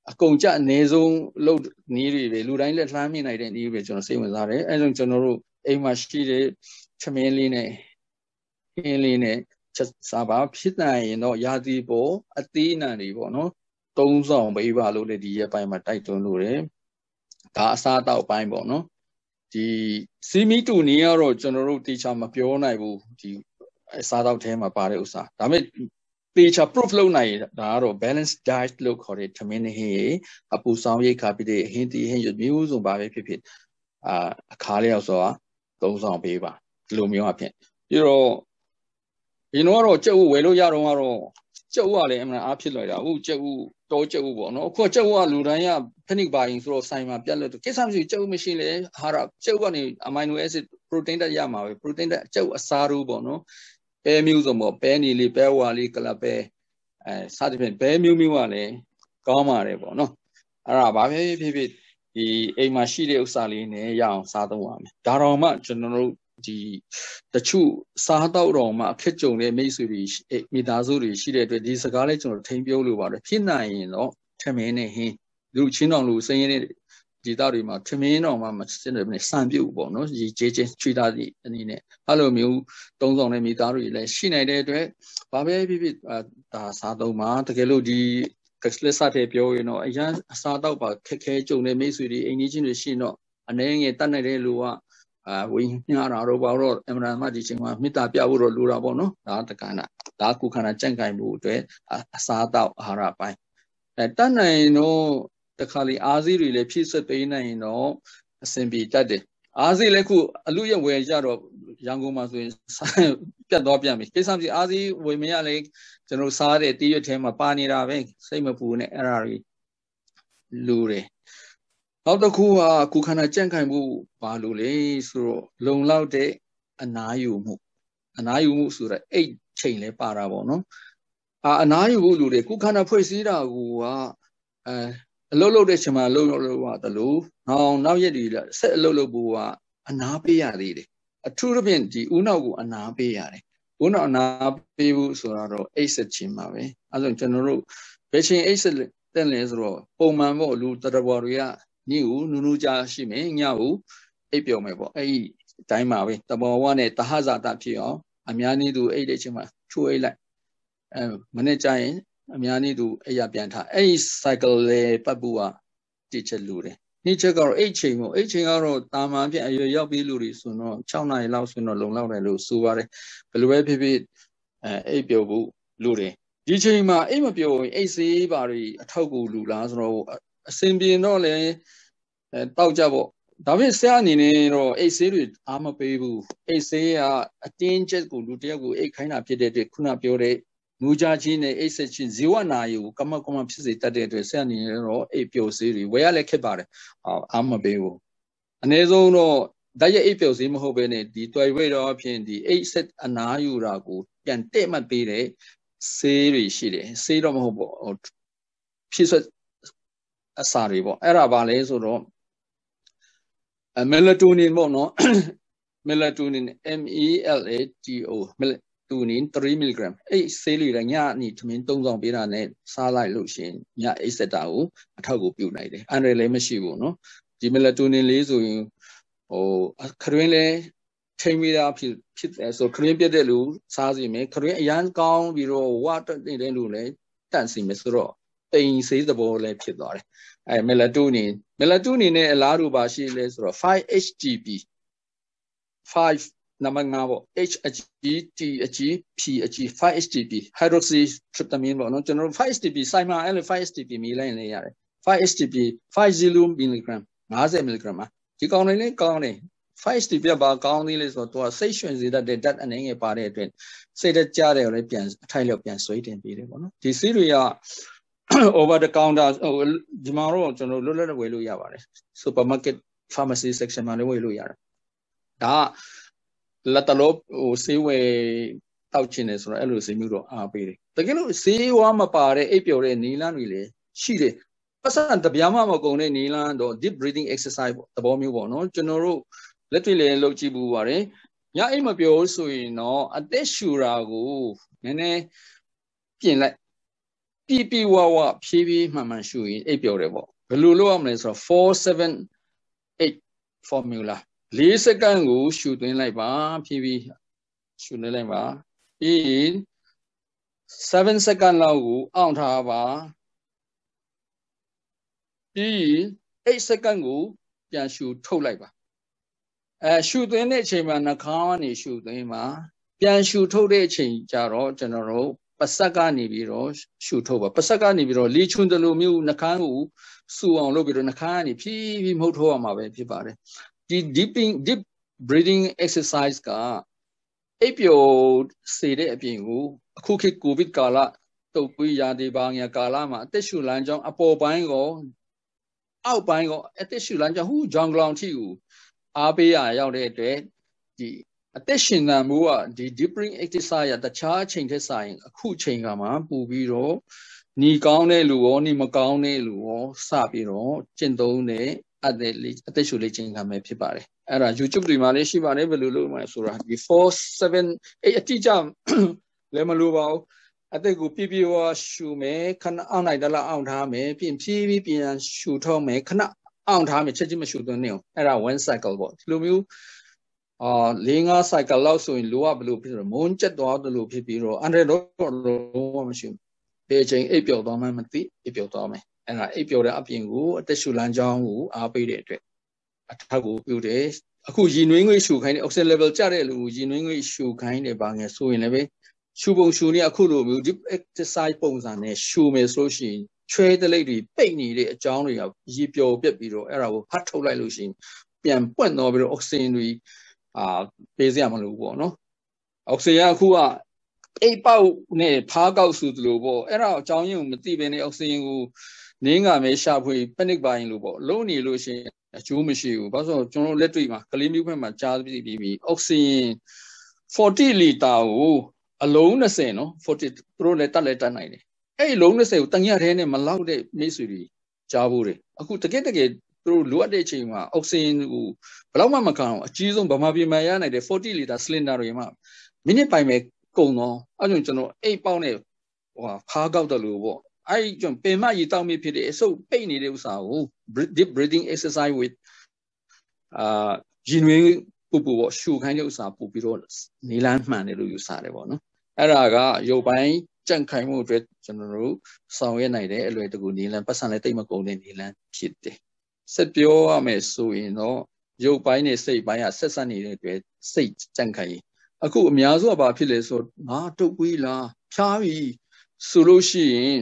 အကုန်ကြအနေဆုံးလို့နီးတွေလူတိုင်းလက်လှမ်းမြင်နိုင်တဲ့နီးတွေကျွန်တော်စိတ်ဝင်စားတယ်အဲဒါကျွန်တော်တို့အိမ်မှာရှိတဲ့ချမင်းလေးနဲ့ခင်းလေးနဲ့ချက်စားပါဖြစ်နိုင်ရင်တော့ရာသီပေါ်အသီးအနှံတွေပေါ့နော်သုံးဆောင်ပေးပါလို့လည်းဒီရက်ပိုင်းမှာတိုက်တွန်းလို့တယ်ဒါအစားတောက်ပိုင်းပေါ့နော်ဒီစီမီတူနီကတော့ကျွန်တော်တို့တေချာမပြောနိုင်ဘူးဒီအစားတောက်ထဲမှာပါတဲ့ဥစ္စာဒါပေမဲ့တေချာ proof လုပ်နိုင်ဒါကတော့ balanced diet လို့ခေါ်တဲ့ထမင်းနဲ့ဟင်းရေအပူဆောင်ရိတ်ခါပြီးတဲ့ဟင်းတီဟင်းရမျိုးစုံပါပဲဖြစ်ဖြစ်အခါလျောက်ဆိုတာသုံးဆောင်ပေးပါဒီလိုမျိုးအဖြစ်ပြီးတော့ဒီတော့ကြက်ဥဝယ်လို့ရတော့ကတော့ကြက်ဥကလည်းအမှန်အားဖြစ်လိုက်တာဟုတ်ကြက်ဥတောကြက်ဥပေါ့နော်အခုကြက်ဥကလူတိုင်းက panic buying ဆိုတော့ဆိုင်မှာပြတ်လို့ကိစ္စမရှိကြက်ဥမရှိလေဟာရကြက်ဥကနေ amino acid protein တက်ရမှာပဲ protein တက်ကြက်ဥအစားရူးပေါ့နော်ပဲမျိုးစုံပေါ့ပဲနီလေးပဲဝါလေးကလပ်ပဲစသဖြင့်ပဲမျိုးမျိုးကလည်းကောင်းပါတယ်ပေါ့နော်အဲ့ဒါဘာဖြစ်ဖြစ်ဒီအိမ်မှာရှိတဲ့ဥစ္စာလေးနဲ့ရအောင်စားသုံးရမယ်ဒါတော့မှကျွန်တော်တို့ဒီတချို့စားတော့တော်မှအခက်ကြုံတဲ့မိတ်ဆွေတွေမိသားစုတွေရှိတဲ့အတွက်ဒီစကားလေးကျွန်တော်ထိန်းပြောလို့ပါတယ်ဖြစ်နိုင်ရင်တော့ထမင်းနဲ့ဟင်းလူချင်းတော်လူစင်းရင်းတဲ့ဒီသားတွေမှာထမင်းတော်မှမစင်တယ်နဲ့စံပြုတ်ပေါ့နော်ဒီကျေးချင်းချွေသားစီအနေနဲ့အဲ့လိုမျိုးသုံးဆောင်တဲ့မိသားစုတွေလည်းရှိနိုင်တဲ့အတွက်ဘာပဲဖြစ်ဖြစ်ဒါစားသုံးမှာတကယ်လို့ဒီကစလက်စားတဲ့ပြောရင်တော့အရန်အစားတော့ပါခက်ခဲကြုံတဲ့မိတ်ဆွေတွေအိမ်ကြီးချင်းတွေရှိရင်တော့အနေငယ်တတ်နိုင်တဲ့လူကဝင်းညတာတော့ဘာလို့အမှန်မှဒီချိန်မှာမေတ္တာပြဖို့တော့လိုတာပေါ့နော်ဒါတက္ကနာဒါကုခန္ဓာကြံ့ကိုင်မှုအတွက်အစားတော့အာဟာရပိုင်းတတ်နိုင်တော့တခါလေအားစီးတွေလည်းဖြည့်ဆွတ်ပေးနိုင်ရင်တော့အဆင်ပြေတတ်တယ်အားစီးလည်းခုအလူရဝယ်ကြတော့ရန်ကုန်မှာဆိုရင်ပြတ်သွားပြန်ပြီကိစ္စမရှိအားစီးဝယ်မရလေကျွန်တော်စားတဲ့တီးရွက်ထဲမှာပါနေတာပဲစိတ်မပူနဲ့အဲ့ဒါတွေလူတွေနောက်တစ်ခုကကုခန္ဓာကြံ့ခိုင်မှုဘာလို့လဲဆိုတော့လုံလောက်တဲ့အနားယူမှုဆိုတော့အိတ်ချိန်လဲပါတာပေါ့နော်အနားယူဖို့လူတွေကုခန္ဓာဖွဲ့စည်းတာကအလုပ်လုပ်တဲ့ချိန်မှာလုပ်ရတယ်လို့နောက်ရက်တွေဆက်အလုပ်လုပ်ဖို့ကအနားပေးရသေးတယ်အထူးသဖြင့်ဒီဦးနောက်ကိုအနားပေးရတယ်ဦးနောက်အနားပေးဖို့ဆိုတော့အိတ်ဆက်ခြင်းပါပဲအဲဒါကျွန်တော်တို့ဘယ်ချိန်အိတ်ဆက်တက်လဲဆိုတော့ပုံမှန်ပေါ့လူတရဘွားတွေကနေ့ကိုနူးနူးကြားရှိမယ်ညကိုအိပ်ပျော်မယ်ပေါ့အဲ့ဒီအတိုင်းပါပဲတဘောဝနဲ့တဟဇာတဖြစ်အောင်အများနည်းသူအိပ်တဲ့ချိန်မှာချိုးအိပ်လိုက်မနေ့ကျရင်အများနည်းသူအိပ်ရပြန်ထားအဲ့ဒီ cycle လေးပတ်ဖို့ကတည်ချက်လူတယ်နေ့ချက်ကတော့အိပ်ချိန်ပေါ့အိပ်ချိန်ကတော့တာမန်ဖြစ်အရွယ်ရောက်ပြီးလူတွေဆိုတော့6နာရီလောက်ဆိုတော့လုံလောက်တယ်လို့ဆိုပါတယ်ဘယ်လိုပဲဖြစ်ဖြစ်အိပ်ပျော်ဖို့လူတယ်ဒီချိန်မှာအိပ်မပျော်ရင်အိပ်စေးပါတွေအထောက်ကူလူလားဆိုတော့အစင်ပြေတော့လေတောက်ကြပေါ့ဒါပေမဲ့ဆရာအနေနဲ့တော့အိတ်ဆေးတွေအားမပေးဘူးအိတ်ဆေးကအတင်းချက်ကိုလူတယောက်ကိုအိတ်ခိုင်းတာဖြစ်တဲ့အတွက်ခုနပြောတဲ့ငူကြချင်းနဲ့အိတ်ဆက်ချင်းဇီဝနာယကိုကမဖြစ်စေတတ်တဲ့အတွက်ဆရာအနေနဲ့တော့အိတ်ပျော်ဆေးတွေဝယ်ရလဲခက်ပါတယ်အားမပေးဘူးအနည်းဆုံးတော့ဓာတ်ရဲ့အိတ်ပျော်ဆေးမဟုတ်ဘဲနဲ့ဒီတွယ်ဝဲတော့အဖြစ်ဒီအိတ်ဆက်အနာယူတာကိုပြန်တဲ့မှတ်ပေးတဲ့ဆေးတွေရှိတယ်ဆေးတော့မဟုတ်ပေါ့ဖြစ်ဆက်အစာတွေပေါ့အဲ့ဒါပါလဲဆိုတော့melatonin ပေါ့နော် melatonin melatonin 3 mg အဲ့ဆေးလေးညအနီထမင်း3ဆောင်ပေးတာနဲ့စားလိုက်လို့ရှိရင်ညအိတ်စက်တာကိုအထောက်ကိုပြုနိုင်တယ်အန္တရာယ်လည်းမရှိဘူးနော်ဒီ melatonin လေးဆိုရင်ခရင်းလည်းထိမ့်ပြီးသားဖြစ်တယ်ဆိုခရင်းပြတ်တဲ့လူစားစီမယ်ခရင်းအရန်ကောင်းပြီးတော့ဝါတက်နေတဲ့လူလည်းတန့်စီမယ်ဆိုတော့တိမ်ဆေးသဘောလည်းဖြစ်သွားတယ်melatonin နဲ့အလားတူပါရှိလဲဆိုတော့ 5-HTP 5 နံပါတ်5ပေါ့ H အကြီး T အကြီး P အကြီး 5-HTP hydroxytryptamine ပေါ့နော်ကျွန်တော်တို့ 5-HTP စိုက်မှာအဲ့လို 5-HTP မြည်လိုက်နေရတယ် 5-HTP 50 mg 50 mg မှာဒီကောင်တွေလည်းကောင်းတယ် 5-HTP ဘာကောင်းသေးလဲဆိုတော့သူကစိတ်ရွှင်စေတတ်တဲ့ဓာတ်အနေငယ်ပါတဲ့အတွက်စိတ်တကြတယ်လည်းပြန်အထိုက်လျောက်ပြန်ဆွေးတင်ပေးတယ်ပေါ့နော်ဒီဆေးတွေက over the counter ဒီမှာတော့ကျွန်တော်လွတ်လပ်ဝယ်လို့ရပါတယ် supermarket pharmacy section မှာလည်းဝယ်လို့ရတယ်ဒါလက်တလို့ဆေးဝယ်တောက်ချင်တယ်ဆိုတော့အဲ့လိုဆေးမျိုးတော့အားပေးတယ်တကယ်လို့ဆေးဝါးမပါတဲ့အိပ်ပျော်တဲ့နီလန်းတွေလည်းရှိတယ်ပတ်စံတပြားမှမကုန်တဲ့နီလန်းတော့ deep breathing exercise ပေါ့သဘောမျိုးပေါ့နော်ကျွန်တော်တို့လက်တွေ့လည်းလုပ်ကြည့်ဘူးပါတယ်ညအိပ်မပျော်ဆိုရင်တော့အသက်ရှူတာကိုနည်းနည်းပြင်လိုက် PP ဝ PP မှန်မှန်ရှုရင်အိပ်ပျော်တယ်ပေါ့ဘယ်လိုလုပ်ရမလဲဆိုတော့478 formula 4စက္ကန့်ကိုရှုသွင်းလိုက်ပါ PP ရှုနေလိုက်ပါပြီးရင်7စက္ကန့်လောက်ကိုအောင့်ထားပါပြီးရင်8စက္ကန့်ကိုပြန်ရှုထုတ်လိုက်ပါရှုသွင်းတဲ့အချိန်မှာနှာခေါင်းကနေရှုသွင်းပါပြန်ရှုထုတ်တဲ့အချိန်ကျတော့ကျွန်တော်တို့ပါစက်ကနေပြီးတော့ရှုထုတ်ပါပါစက်ကနေပြီးတော့လေချွန်းတလိုမျိုးနှာခေါင်းကိုစူအောင်လုပ်ပြီးတော့နှာခေါင်းကနေဖြည်းဖြည်းမှုတ်ထုတ်ရမှာပဲဖြစ်ပါတယ်ဒီ deep breathing exercise ကအိပ်ပျော်စေတဲ့အပြင်ကိုအခုခေတ်ကိုဗစ်ကာလတုပ်ပြီးရာသီပါငယ်ကာလမှာအသက်ရှူလမ်းကြောင်းအပေါ်ပိုင်းကောအောက်ပိုင်းကောအသက်ရှူလမ်းကြောင်းဟူဂျောင်ဂလောင်ထိကိုအားပေးရရောက်တဲ့အတွက်ဒီအသက်ရှင်သန်မှုကဒီ deep breathing exercise ရတခြားအချိန်ထက်စာရင်အခုချိန်ကမှပို့ပြီးတော့ညီကောင်းတဲ့လူရောညီမကောင်းတဲ့လူရောစပြီးတော့ကျင့်သုံးတဲ့အသက်ရှူလေ့ကျင့်ခန်းပဲဖြစ်ပါတယ်အဲ့ဒါ YouTube တွေမှာလည်းရှိပါတယ်ဘယ်လိုလုပ်မလဲဆိုတာဒီ478အတိအကျလည်းမလိုပါဘူးအသက်ကိုပြပြဝရှူမယ်ခဏအောင့်လိုက်တလားအောင့်ထားမယ်ပြင်ဖြည်းဖြည်းပြန်ရှူထုတ်မယ်ခဏအောင့်ထားမယ်ချက်ချင်းမရှူသွင်းနေအောင်အဲ့ဒါ one cycle ပေါ့ဒီလိုမျိုး4-5 cycle လောက်ဆိုရင်လိုကဘယ်လိုဖြစ်လဲမုန်းကျက်သွားတယ်လို့ဖြစ်ပြီးတော့100တော့မရှိဘူးဘယ်ချိန်အိပ်ပျော်သွားမှမသိအိပ်ပျော်သွားမယ်အဲ့ဒါအိပ်ပျော်တဲ့အပြင်ကိုအသက်ရှူလမ်းကြောင်းကိုအားပေးတဲ့အတွက်အထောက်ကိုပြုတယ်အခုရည်နွေးငွေ့ရှူခိုင်းတဲ့ oxygen level ကျတဲ့လူရည်နွေးငွေ့ရှူခိုင်းတယ်ပါငယ်ဆိုရင်လည်းပဲရှူပုံရှူနေအခုလိုမျိုး deep exercise ပုံစံနဲ့ရှူမယ်ဆိုလို့ရှိရင်ချွဲတလိပ်တွေပိတ်နေတဲ့အကြောင်းတွေကရည်ပျော်ပြက်ပြီးတော့အဲ့ဒါကိုဖတ်ထုတ်လိုက်လို့ရှိရင်ပြန်ပွင့်တော့ပြီးတော့ oxygen တွေပေးစရာမလိုပေါ့နော် oxygen အခုကအိပ်ပေါက်နဲ့ဖားကောက်စုသလိုပေါ့အဲ့ဒါအကြောင်းရင်းကိုမသိဘဲနဲ့ oxygen ကိုနင်းကမဲရှာဖွေ panic buying လို့ပေါ့လုံးနေလို့ရှိရင်အကျိုးမရှိဘူးဘာလို့ဆိုတော့ကျွန်တော်လက်တွေ့မှာကလေးမျိုးဖက်မှာကြားပြီး oxygen 40 လီတာကိုအလုံး20နော်40သူတို့လည်းတက်နိုင်တယ်အဲ့ဒီလုံး20ကိုတညထဲနဲ့မလောက်တဲ့မိတ်ဆွေတွေကြားဖို့တယ်အခုတကယ်သူတို့လိုအပ်တဲ့အချိန်မှာအောက်ဆီဂျင်ကိုဘယ်တော့မှမခံအောင်အကြီးဆုံးဗမာပြည်မှာရနိုင်တဲ့40 လီတာစလင်ဒါတွေမှာမိနစ်ပိုင်းပဲကုန်တော့အဲ့ကြောင့်ကျွန်တော်အိတ်ပေါက်နဲ့ဖားကောက်တယ်လို့ပေါ့အဲ့ကြောင့်ပင်မရည်တောက်မိဖြစ်တဲ့အဆုပ်ပိတ်နေတဲ့ဥစ္စာကို deep breathing exercise with ရင်ဝင်ပူပေါ့ရှူခိုင်းတဲ့ဥစ္စာပူပြီးတော့နေလန်းမှန်တယ်လို့ယူဆတယ်ပေါ့နော်အဲ့ဒါကရုပ်ပိုင်းကြန့်ခိုင်မှုအတွက်ကျွန်တော်တို့ဆောင်ရွက်နိုင်တဲ့အလွယ်တကူနေလန်းပတ်စံလည်းတိတ်မကုန်တဲ့နေလန်းဖြစ်တယ်ဆက်ပြောရမယ်ဆိုရင်တော့ရုပ်ပိုင်းနဲ့စိတ်ပိုင်းကဆက်ဆက်နေတဲ့အတွက်စိတ်ကြန့်ခိုင်အခုအများစုကဘာဖြစ်လဲဆိုတော့ငါတုပ်ကွေးလားဖြားပြီဆိုလို့ရှိရင်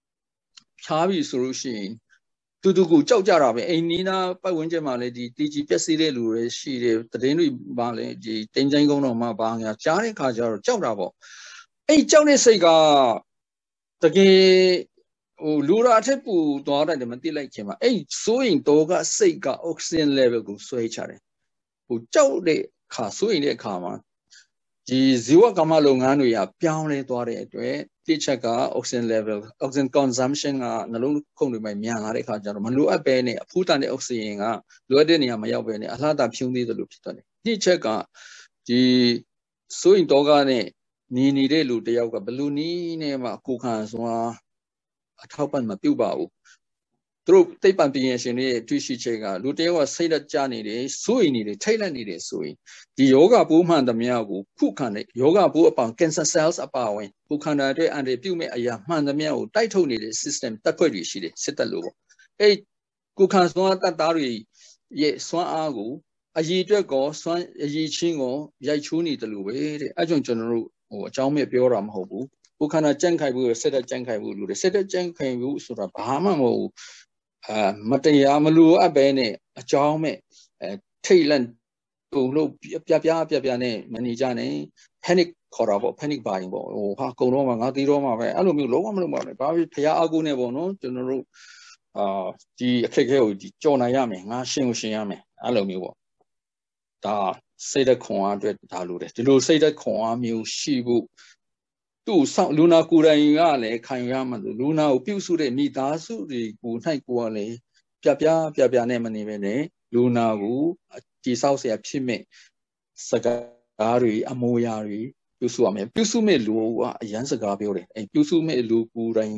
တူတူကိုကြောက်ကြတာပဲအိမ်နီးနားပတ်ဝန်းကျင်မှာလည်းဒီတီကြီးပြက်စီးတဲ့လူတွေရှိတယ်သတင်းတွေပါလဲဒီတင်းချိုင်းကုန်းတော်မှာဘာညာကြားတဲ့ခါကျတော့ကြောက်တာပေါ့အဲ့ကြောက်တဲ့စိတ်ကတကယ်လူရာအထက်ပူသွားတယ်မသိလိုက်ခင်မှာအဲ့စိုးရင်တော့ကစိတ်က oxygen level ကိုဆွဲချတယ်ကြောက်တဲ့ခါစိုးရင်တဲ့အခါမှာဒီဇီဝကမ္မလုပ်ငန်းတွေကပြောင်းလဲသွားတဲ့အတွက်တစ်ချက်က oxygen level oxygen consumption ကနှလုံးခုန်တွေမှာမြန်လာတဲ့အခါကျတော့မလိုအပ်ပဲနဲ့အဖူးတန်တဲ့ oxygen ကလိုအပ်တဲ့နေရာမရောက်ပဲနဲ့အလှတာဖြုံးသေးသလိုဖြစ်သွားတယ်တစ်ချက်ကဒီစိုးရင်တော့ကနဲ့နေတဲ့လူတယောက်ကဘလူနီးနဲ့မှကိုခံစွာအထောက်ပံ့မပြုတ်ပါဘူးသူတို့သိပ္ပံပညာရှင်တွေရဲ့တွေ့ရှိချက်ကလူတယောက်ကစိတ်လက်ကျနေတယ်စိုးရိမ်နေတယ်ထိတ်လန့်နေတယ်ဆိုရင်ဒီယောဂပိုးမှန်သမျှကိုခုခံတဲ့ယောဂပိုးအပေါင်း cancer cells အပါဝင်ခုခံတဲ့အတွက်အန်တီပြုတ်မဲ့အရာမှန်သမျှကိုတိုက်ထုတ်နေတဲ့ system တက်ဖွဲ့တွေရှိတယ်စစ်တက်လို့ပေါ့အဲ့ခုခံစွမ်းတက်သားတွေရဲ့စွမ်းအားကိုအရေးအတွက်ကောစွမ်းအရေးချင်းကိုရိုက်ချိုးနေတယ်လို့ပဲတဲ့အဲ့ကြောင့်ကျွန်တော်တို့အကြောင်းမဲ့ပြောတာမဟုတ်ဘူးခုခန္ဓာကြန့်ခိုင်မှုစစ်တက်ကြန့်ခိုင်မှုလို့တယ်စစ်တက်ကြန့်ခိုင်မှုဆိုတာဘာမှမဟုတ်ဘူးမတရားမလိုအပ်ပဲနဲ့အကြောင်းမဲ့ထိတ်လန့်တုံလို့ပြနဲ့မနေကြနဲ့ panic ခေါ်တာပေါ့ panic buying ပေါ့ဟာကုံတော့မှာငါတီးတော့မှာပဲအဲ့လိုမျိုးလုံးဝမလုပ်ပါနဲ့ဘာဖြစ်ဖျားအကူနဲ့ပေါ့နော်ကျွန်တော်တို့ဒီအခက်အခဲကိုဒီကြော်နိုင်ရမယ်ငါရှင်းကိုရှင်းရမယ်အဲ့လိုမျိုးပေါ့ဒါစိတ်သက်ခွန်အားအတွက်ဒါလိုတယ်ဒီလိုစိတ်သက်ခွန်အားမျိုးရှိဖို့သူ့ဆောင်လူနာကိုယ်တိုင်ကလည်းခံရမှာလူနာကိုပြုစုတဲ့မိသားစုတွေကို၌ကိုယ်ကလည်းပြနဲ့မနေပဲနဲ့လူနာကိုတိဆောက်เสียဖြစ်မဲ့စကားတွေအမိုးအရာတွေပြုစုရမယ်ပြုစုမဲ့လူကအရန်စကားပြောတယ်အဲပြုစုမဲ့လူကိုယ်တိုင်က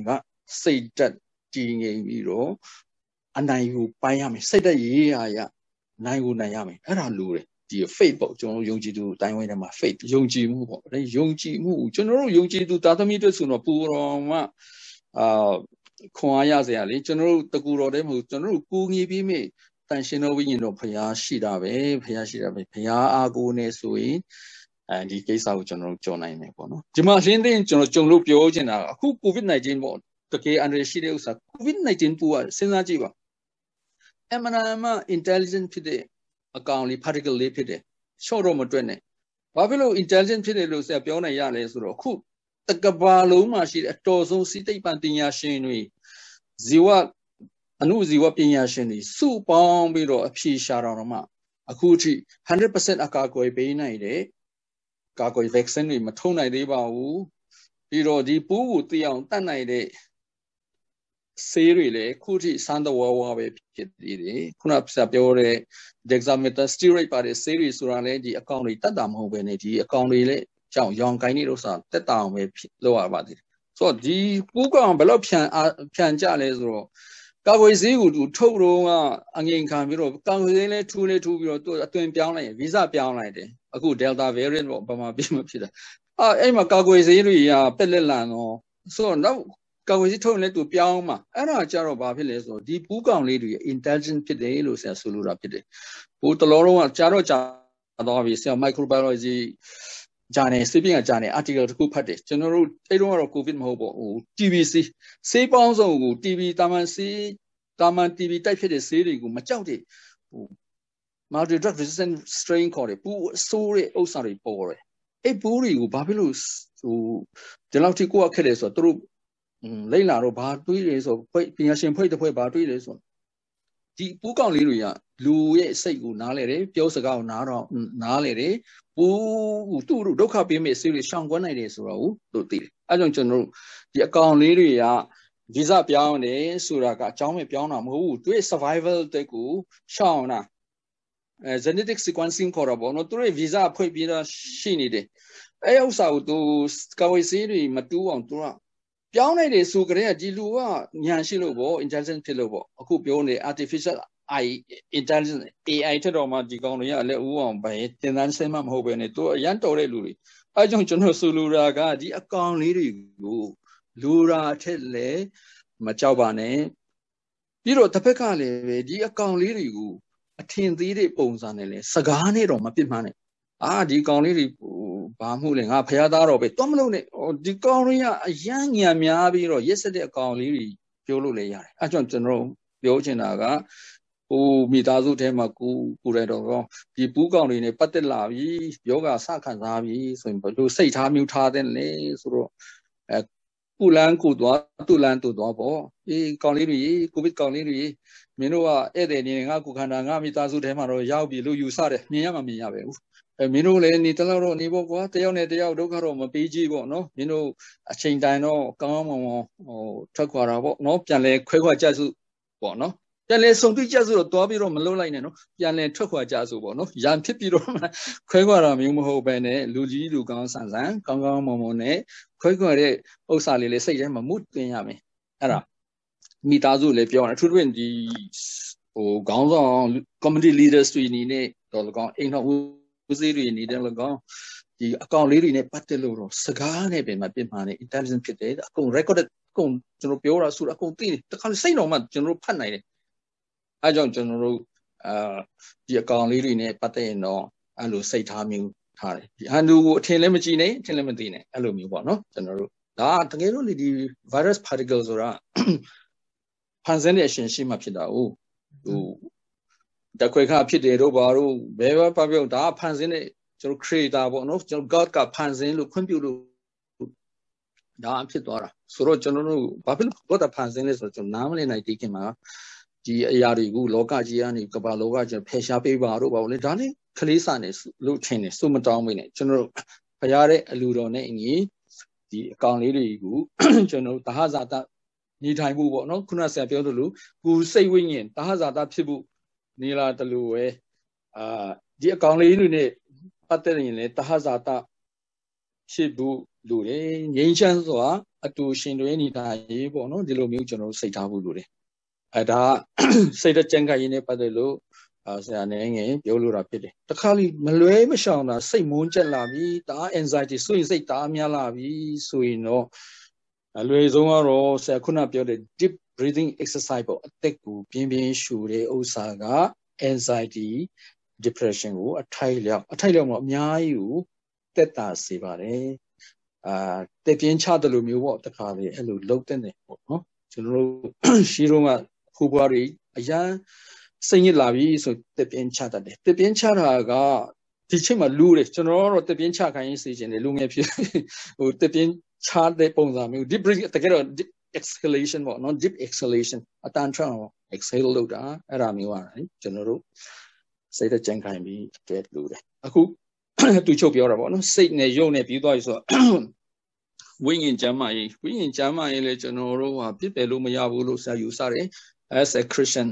စိတ်ဓာတ်တည်ငြိမ်ပြီးတော့အနိုင်ကိုပိုင်းရမယ်စိတ်ဓာတ်ရေးရနိုင်ကိုနိုင်ရမယ်အဲ့ဒါလိုတယ်ဒီ faith ပေါ့ကျွန်တော်ယုံကြည်သူတိုင်းဝိုင်းထဲမှာ faith ယုံကြည်မှုပေါ့ဒါယုံကြည်မှုကျွန်တော်တို့ယုံကြည်သူသားသမီးတွေဆိုတော့ပူတော်မှခွန်အားရစရာလေကျွန်တော်တို့တကူတော်တည်းမဟုတ်ကျွန်တော်တို့ကိုငြိပြီးမိတန်ရှင်တော်ဝိညာဉ်တော်ဖျားရှိတာပဲဖျားအားကိုနဲ့ဆိုရင်ဒီကိစ္စကိုကျွန်တော်တို့ကြော်နိုင်တယ်ပေါ့နော်ဒီမှာရှင်းသိရင်ကျွန်တော်ကြုံလို့ပြောချင်တာအခု COVID-19 ပေါ့တကယ်အန္တရာယ်ရှိတဲ့ဥစ္စာ COVID-19 ပူကစဉ်းစားကြည့်ပါအမှန်မှ intelligent ဖြစ်တဲ့အကောင်လေး particle လေးဖြစ်တယ် short တော့မတွက်နဲ့ဘာဖြစ်လို့ intelligent ဖြစ်တယ်လို့ဆရာပြောနိုင်ရလဲဆိုတော့အခုတကဘာလုံးမှာရှိတဲ့အတော်ဆုံးစိတ်သိပ္ပံပညာရှင်တွေဇီဝအနုဇီဝပညာရှင်တွေစုပေါင်းပြီးတော့အဖြေရှာတော့မှအခုထိ 100% အကာအကွယ်ပေးနိုင်တဲ့ကာကွယ် vaccine တွေမထုတ်နိုင်သေးပါဘူးပြီးတော့ဒီပိုးကိုသိအောင်တတ်နိုင်တဲ့ဆေးတွေလည်းခုထိစမ်းတော်ဝါပဲဖြစ်သေးတယ်ခုနကဆရာပြောတဲ့ dexamethasone ပါတဲ့ဆေးတွေဆိုတာလည်းဒီအကောင်တွေတတ်တာမဟုတ်ပဲねဒီအကောင်တွေလည်းကြောင်ရောင်ကိုင်းနေလို့ဆိုတာတက်တာအောင်ပဲလုပ်ရပါသေးတယ်ဆိုတော့ဒီပိုးကောင်ဘယ်လောက်ဖြန်ကြလဲဆိုတော့ကာကွယ်ဆေးကိုသူထုတ်တော့ကအငြိမ်ခံပြီးတော့ကာကွယ်ဆေးလည်းထူးပြီးတော့သူအသွင်ပြောင်းလိုက်ရင်ဗီဇပြောင်းလိုက်တယ်အခု Delta variant ပေါ့ဘာမှပြမဖြစ်တာအဲ့မှာကာကွယ်ဆေးတွေကပက်လက်လန်တော့ဆိုတော့နောက်ကာကွယ်ဆေးထုတ်ရင်လည်းသူပြောင်းမှာအဲ့ဒါကြတော့ဘာဖြစ်လဲဆိုတော့ဒီပူးကောင်လေးတွေ intelligent ဖြစ်တယ်လို့ဆရာဆိုလိုတာဖြစ်တယ်ပိုးတလောလုံးကကြာတော့ကြာသွားပြီဆရာ microbiology ဂျာနယ်ဆေးပညာဂျာနယ် article တစ်ခုဖတ်တယ်ကျွန်တော်တို့အဲ့တုန်းကတော့ covid မဟုတ်ပေါ့ဟို TBC ဆေးပေါင်းစုံကို TB တာမန် TB တိုက်ဖြစ်တဲ့ဆေးတွေကိုမကြောက်တဲ့ဟို multi drug resistant strain ခေါ်တယ်ပူဆိုးတဲ့ဥစ္စာတွေပေါ်တယ်အဲ့ပိုးတွေကိုဘာဖြစ်လို့ဟိုဒီလောက်ထိကိုယ့်အခက်လဲဆိုတော့သူတို့လိမ့်လာတော့ဘာတွေးလဲဆိုပညာရှင်ဖွဲ့တစ်ဖွဲ့ဘာတွေးလဲဆိုဒီပူးကောင်လေးတွေကလူရဲ့စိတ်ကိုနားလဲတယ်ပြောစကားကိုနားလဲတယ်ပူးသူ့တို့ဒုက္ခပေးမဲ့ဆေးတွေရှောင်ကွန်းနိုင်တယ်ဆိုတော့သူသိတယ်အဲကြောင့်ကျွန်တော်တို့ဒီအကောင်လေးတွေကဗီဇပြောင်းတယ်ဆိုတာကအကြောင်းပဲပြောင်းတာမဟုတ်ဘူးသူရဲ့ survival တက်ကိုရှောင်တာgenetic sequencing ခေါ်တာပေါ့နော်သူရဲ့ဗီဇဖွဲ့ပြီးတော့ရှိနေတယ်အဲဥစ္စာကိုသူကာဝေးဆေးတွေမတူးအောင်သူကပြောင်းလိုက်တယ်ဆိုကြတဲ့ဒီလူကဉာဏ်ရှိလို့ပေါ့ intelligent ဖြစ်လို့ပေါ့အခုပြောနေ artificial intelligence AI ထက်တော့မှဒီကောင်တွေကလည်းဦးအောင်ပဲတင်တန်းဆဲမှမဟုတ်ပဲねသူအရန်တော်တဲ့လူတွေအဲကြောင့်ကျွန်တော်ဆိုလိုတာကဒီအကောင်လေးတွေကိုလူရာထက်လည်းမကြောက်ပါနဲ့ပြီးတော့တစ်ဖက်ကလည်းပဲဒီအကောင်လေးတွေကိုအထင်သေးတဲ့ပုံစံနဲ့လဲစကားနဲ့တော့မပြစ်မှန်းနဲ့ဒီကောင်လေးတွေဘာမှုလဲငါဖျားသားတော့ပဲတော့မလို့နဲ့ဒီကောင်တွေကအရန်ညံများပြီးတော့ရက်စက်တဲ့အကောင်လေးတွေပြောလို့လည်းရတယ်အဲကြောင့်ကျွန်တော်ပြောချင်တာကဟိုမိသားစုထဲမှာကိုယ်ရတော့ဒီပူးကောင်တွေနဲ့ပတ်သက်လာပြီယောဂစခံစားပြီဆိုရင်ဘယ်လိုစိတ်ထားမျိုးထားတဲ့လဲဆိုတော့ကုလန်းကုသွားတူလန်းတူသွားပေါ့ကောင်လေးတွေကိုဗစ်ကောင်လေးတွေမင်းတို့ကဧည့်သည်နေငါကုခန္ဓာငါမိသားစုထဲမှာတော့ရောက်ပြီလို့ယူဆတယ်မြင်ရမှမြင်ရပဲမင်းတို့လည်းနေတလောက်တော့နေပေါ့ကွာတယောက်နဲ့တယောက်ဒုက္ခတော့မပေးကြည့်ပေါ့နော်မင်းတို့အချိန်တိုင်းတော့ကောင်းကောင်းမွန်ဟိုထွက်ခွာတာပေါ့နော်ပြန်လဲခွဲခွာကြစုပေါ့နော်ပြန်လဲစုံတွေ့ကြစုတော့တွားပြီးတော့မလုံးလိုက်နဲ့နော်ပြန်လဲထွက်ခွာကြစုပေါ့နော်ရန်ဖြစ်ပြီးတော့ခွဲခွာတာမျိုးမဟုတ်ပဲနဲ့လူကြီးလူကောင်းဆန်ဆန်ကောင်းကောင်းမွန်မွန်နဲ့ခွဲခွာတဲ့ဥစ္စာလေးစိတ်ထဲမှာမှုသွင်းရမယ်အဲ့ဒါမိသားစုလည်းပြောတယ်အထူးသဖြင့်ဒီဟိုခေါင်းဆောင် community leaders တွေအနေနဲ့တော့ကောင်းအိမ်တော်ဦးစီးတွေနေတဲ့လကောင်းဒီအကောင့်လေးတွေနဲ့ပတ်သက်လို့တော့စကားနဲ့ပဲမပြစ်မှာနဲ့ intelligent ဖြစ်တယ်အကုန် recorded အကုန်ကျွန်တော်ပြောတာဆိုအကုန်သိတယ်တခါစိတ်တော်မှကျွန်တော်ဖတ်နိုင်တယ်အဲကြောင့်ကျွန်တော်တို့ဒီအကောင့်လေးတွေနဲ့ပတ်သက်ရင်တော့အဲ့လိုစိတ်ထားမျိုးထားတယ်ဒီဟန်တူကိုအထင်လည်းမကြည့်နဲ့အထင်လည်းမသိနဲ့အဲ့လိုမျိုးပေါ့နော်ကျွန်တော်တို့ဒါတကယ်လို့ဒီ virus particle ဆိုတာဖန်ဆင်းတဲ့အရှင်ရှိမှဖြစ်တာဟိုတခွေခဖြစ်တယ်တို့ဘာတို့ဘယ်ဘာပြောဒါဖန်ဆင်းတဲ့ကျွန်တော် creator ပေါ့နော်ကျွန်တော် God ကဖန်ဆင်းလို့ခွင့်ပြုလို့ဒါဖြစ်သွားတာဆိုတော့ကျွန်တော်တို့ဘာဖြစ်လို့ God ကဖန်ဆင်းလဲဆိုတော့ကျွန်တော်နားမလည်နိုင်သေးခင်မှာဒီအရာတွေကိုလောကကြီးကနေကမ္ဘာလောကကြီးဖယ်ရှားပေးပါတို့ဘာလို့လဲဒါနဲ့ခလေးစာနေလို့ထင်တယ်စုမတောင်းမိနဲ့ကျွန်တော်တို့ဖျားတဲ့အလူတော်နဲ့အညီဒီအကောင်လေးတွေကိုကျွန်တော်တို့သဟဇာတနေထိုင်မှုပေါ့နော်ခုနဆရာပြောသလိုကိုစိတ်ဝိညာဉ်သဟဇာတဖြစ်ဖို့နေလာတလူပဲဒီအကောင်လေးတွေနဲ့ပတ်သက်ရင်လည်းသဟဇာတဖြစ်ဖို့လူတွေငြိမ်းချမ်းစွာအတူရှင်တွဲနေတာရေးပေါ့နော်ဒီလိုမျိုးကျွန်တော်တို့စိတ်ထားဖို့လိုတယ်ဒါစိတ်တကြံခိုင်ရင်းနဲ့ပတ်သက်လို့ဆရာနေငယ်ပြောလို့တာဖြစ်တယ်တခါလိမလွဲမရှောင်တာစိတ်မုန်းချက်လာပြီဒါ anxiety ဆိုရင်စိတ်သားများလာပြီဆိုရင်တော့အလွယ်ဆုံးကတော့ဆရာခုနပြောတဲ့ deep breathing exercise ပေါ့အသက်ကိုပြင်းပြင်းရှူတဲ့ဥစ္စာက anxiety depression ကိုအထိုက်လျောက်တော့အများကြီးကိုတက်တာစေပါတယ်တက်ပြင်းချတယ်လို့မျိုးပေါ့တခါလေအဲ့လိုလှုပ်တဲ့နေပေါ့နော်ကျွန်တော်တို့ရှိတော့ကခူပွားတွေအရန်စိတ်ညစ်လာပြီဆိုတက်ပြင်းချတတ်တယ်တက်ပြင်းချတာကဒီချိန်မှာလူတယ်ကျွန်တော်တော့တက်ပြင်းချခိုင်းစေခြင်းတယ်လူငယ်ဖြစ်ဟိုတက်ပြင်းချတဲ့ပုံစံမျိုး deep breathing တကယ်တော့ deep exhalation ပေါ့နော် deep exhalation အတန်ထွက်အောင် exhale လုပ်တာအဲ့ဒါမျိုးอ่ะကျွန်တော်တို့စိတ်တကြံခိုင်းပြီးတွေ့လို့တယ်အခုသူချုပ်ပြောတာပေါ့နော်စိတ်နဲ့ရုပ်နဲ့ပြီးသွားပြီဆိုတော့ဝိညာဉ်ကျမ်းမာရေးလေကျွန်တော်တို့ဟာပြစ်ပယ်လို့မရဘူးလို့ဆရာယူဆတယ် as a Christian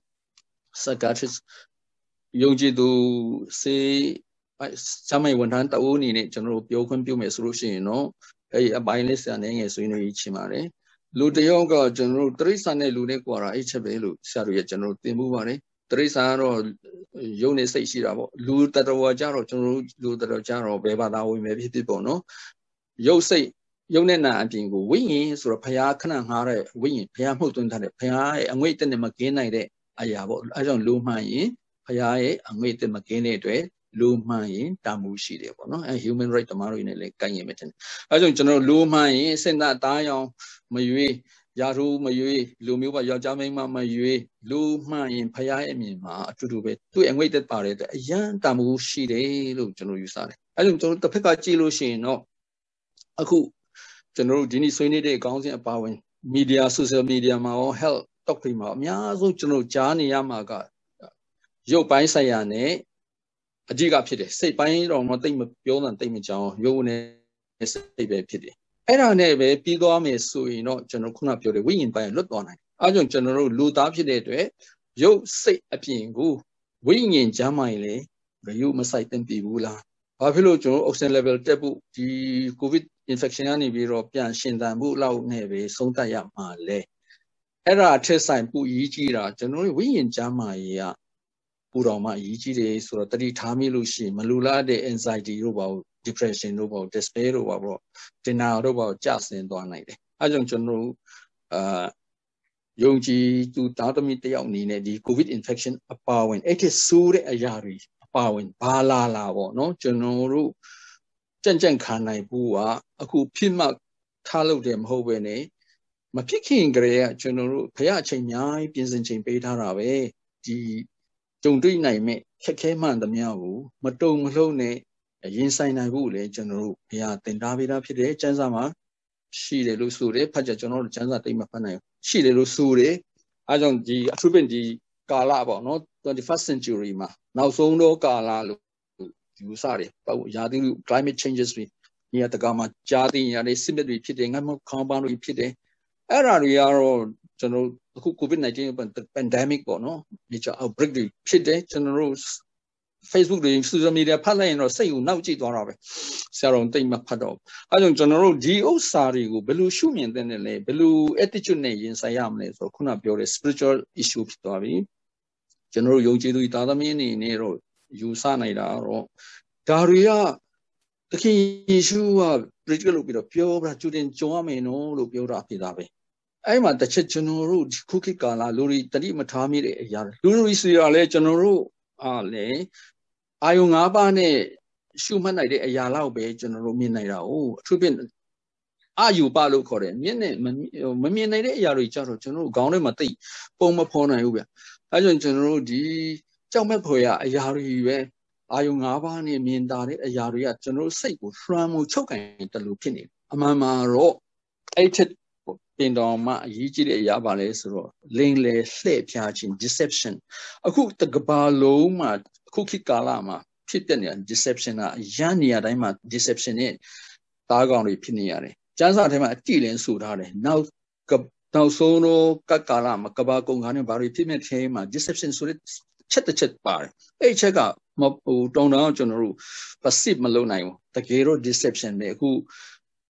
psychiatrist ယုံကြည်သူစေကျမ်းမာရေးဝန်ထမ်းတဦးအနေနဲ့ကျွန်တော်တို့ပြောခွင့်ပြုမယ်ဆိုလို့ရှိရင်တော့အဲ့အပိုင်းလေးဆရာနေငယ်ဆွေးနွေးချင်ပါတယ်လူတယောက်ကကျွန်တော်တို့တရိစ္ဆာန်နဲ့လူနဲ့ကြွာတာအဲ့ချက်ပဲလို့ဆရာတို့ရဲ့ကျွန်တော်တို့သင်မှုပါတယ်တရိစ္ဆာန်ကတော့ယုံနေစိတ်ရှိတာပေါ့လူတတော်ကြတော့ကျွန်တော်တို့လူတတော်ကြတော့ဘယ်ဘာသာဝင်ပဲဖြစ်ဖြစ်ပေါ့နော်ရုပ်စိတ်ရုပ်နဲ့နာအပြင်ကိုဝိညာဉ်ဆိုတော့ဘုရားခဏငှားတဲ့ဝိညာဉ်ဘုရားမှုတ်သွင်းထားတဲ့ဘုရားရဲ့အငွေ့အသက်နဲ့မကင်းနိုင်တဲ့အရာပေါ့အဲကြောင့်လူမှန်ရင်ဘုရားရဲ့အငွေ့အသက်မကင်းတဲ့အတွက်လူမှန်ရင်တာမှုရှိတယ်ပေါ့နော်အဲ human right တမားတို့နဲ့လည်းကိုင်ရင်ပဲတင်အဲကြောင့်ကျွန်တော်လူမှန်ရင်စင်တာတားရောင်မရွေးရာထူးမရွေးလူမျိုးပါယောက်ျားမိန်းမမရွေးလူမှန်ရင်ဘုရားရဲ့အမြင်မှာအတူတူပဲသူ့အငွေ့သက်ပါတဲ့အတွက်အယံတာမှုရှိတယ်လို့ကျွန်တော်ယူဆတယ်အဲကြောင့်ကျွန်တော်တစ်ဖက်ကကြည့်လို့ရှိရင်တော့အခုကျွန်တော်တို့ဒီနေ့ဆွေးနွေးတဲ့အကောင်းစဉ်အပါဝင် media social media မှာရော health talk တွေမှာအများဆုံးကျွန်တော်ကြားနေရမှာကရုပ်ပိုင်းဆိုင်ရာနဲ့အဓိကဖြစ်တယ်စိတ်ပိုင်းတော့မသိမပြောတာသိမကြောင်းရုပ်နဲ့စိတ်ပဲဖြစ်တယ်အဲ့ဒါနဲ့ပဲပြီးသွားမယ်ဆိုရင်တော့ကျွန်တော်ခုနပြောတဲ့ဝိညာဉ်ပိုင်းလွတ်သွားနိုင်တယ်အဲကြောင့်ကျွန်တော်တို့လူသားဖြစ်တဲ့အတွက်ရုပ်စိတ်အပြင်ကိုဝိညာဉ်ကျမ်းမာရင်လေရုပ်မဆိုင်တင်ပြီဘူးလားဘာဖြစ်လို့ကျွန်တော် oxygen level တက်ဖို့ဒီ covid infection ကနေပြီးတော့ပြန်ရှင်သန်မှုလောက်နဲ့ပဲဆုံးသက်ရမှာလဲအဲ့ဒါထက်ဆိုင်ပူကြီးကြီးတာကျွန်တော်တို့ဝိညာဉ်ကျမ်းမာရေးကပူတော်မှအရေးကြီးတယ်ဆိုတော့တတိထားမိလို့ရှိရင်မလူလားတဲ့ anxiety တို့ပါဘူး depression တို့ပါဘူး despair တို့ပါဘူး denial တို့ပါဘူးကျဆင်းသွားနိုင်တယ်အဲကြောင့်ကျွန်တော်တို့ယုံကြည်သူသားသမီးတယောက်အနေနဲ့ဒီ covid infection အပါဝင်အဲ့ဒီဆိုးတဲ့အရာတွေအပါဝင်ဘာလာပေါ့နော်ကျွန်တော်တို့ကြံ့ခံနိုင်ဘူးကအခုဖြစ်မှထားလို့တယ်မဟုတ်ပဲねမဖြစ်ခင်ကလေးကကျွန်တော်တို့ဘုရားအချိန်အများကြီးပြင်ဆင်ချိန်ပေးထားတာပဲဒီကြုံတွေ့နိုင်မဲ့ခက်ခဲမှန်သမျှကိုမတုံမလှုပ်နဲ့ရင်ဆိုင်နိုင်ဖို့လေကျွန်တော်တို့ဘုရားတင်ထားပေးတာဖြစ်တယ်ကျမ်းစာမှာရှိတယ်လို့ဆိုတယ်ဖတ်ကြကျွန်တော်တို့ကျမ်းစာတိတ်မဖတ်နိုင်ရှိတယ်လို့ဆိုတယ်အဲကြောင့်ဒီအထူးပင်ဒီကာလပေါ့နော် 21st century မှာနောက်ဆုံးတော့ကာလလို့ယူဆတယ်ပေါ့ရာသီဥတု climate changes တွေနေရာတကာမှာကြားသိရတဲ့စစ်မြစ်တွေဖြစ်တယ်ငတ်မခေါင်းပန်းတွေဖြစ်တယ်အဲ့ဒါတွေကတော့ကျွန်တော်အခု covid-19 pandemic ပေါ့နော် nature outbreak တွေဖြစ်တယ်ကျွန်တော်တို့ Facebook တွေ social media ဖတ်လိုက်ရင်တော့စိတ်ကိုနောက်ကျသွားတာပဲဆရာတော်တိတ်မဖတ်တော့အဲကြောင့်ကျွန်တော်တို့ဒီဥစ္စာတွေကိုဘယ်လိုရှုမြင်တဲ့လဲဘယ်လို attitude နဲ့ရင်ဆိုင်ရမလဲဆိုတော့ခုနပြောတဲ့ spiritual issue ဖြစ်သွားပြီကျွန်တော်တို့ယုံကြည်သူသားသမီးအနေနဲ့တော့ယူဆနိုင်တာတော့ဒါတွေကသခင်ယေရှုက preach လုပ်ပြီးတော့ပြောတာကျူတင်ကြုံရမယ်နော်လို့ပြောတာဖြစ်တာပဲအဲ့မှာတစ်ချက်ကျွန်တော်တို့ခုခေတ်ကာလလူတွေတတိမထားမိတဲ့အရာလူတွေစီရလဲကျွန်တော်တို့လေအာယုံ၅ပါးနဲ့ရှုမှတ်နိုင်တဲ့အရာလောက်ပဲကျွန်တော်တို့မြင်နိုင်တာ哦အထူးဖြင့်အာယုပလို့ခေါ်တယ်မြင်နဲ့မမြင်နိုင်တဲ့အရာတွေကြတော့ကျွန်တော်တို့ခေါင်းထဲမှာသိပုံမဖော်နိုင်ဘူးဗျအဲကြောင့်ကျွန်တော်တို့ဒီကြောက်မဲ့ဖွယ်ရအရာတွေပဲအာယုံ၅ပါးနဲ့မြင်တာတဲ့အရာတွေကကျွန်တော်တို့စိတ်ကိုလွှမ်းမိုးချုပ်ကင်တယ်လို့ဖြစ်နေတယ်အမှန်မှာတော့အဲ့ထက်ပြင်တော်မှအရေးကြီးတဲ့အရာပါလဲဆိုတော့လိမ်လည်လှည့်ဖြားခြင်း deception အခုတကဘာလုံးမှာအခုခေတ်ကာလမှာဖြစ်တဲ့နေရာ deception ကအရန်နေရာတိုင်းမှာ deception နဲ့တားကောင်တွေဖြစ်နေရတယ်ကျမ်းစာထဲမှာအတိလင်းဆိုထားတယ်နောက်ဆုံးတော့ကပ်ကာလမှာကဘာကုံကားနဲ့ဘာတွေဖြစ်မဲ့ထဲမှာ deception ဆိုတဲ့ချက်တစ်ချက်ပါတယ်အဲ့ချက်ကဟိုတောင်းတောင်းကျွန်တော်တို့ passive မလုပ်နိုင်ဘူးတကယ်တော့ deception ပဲအခု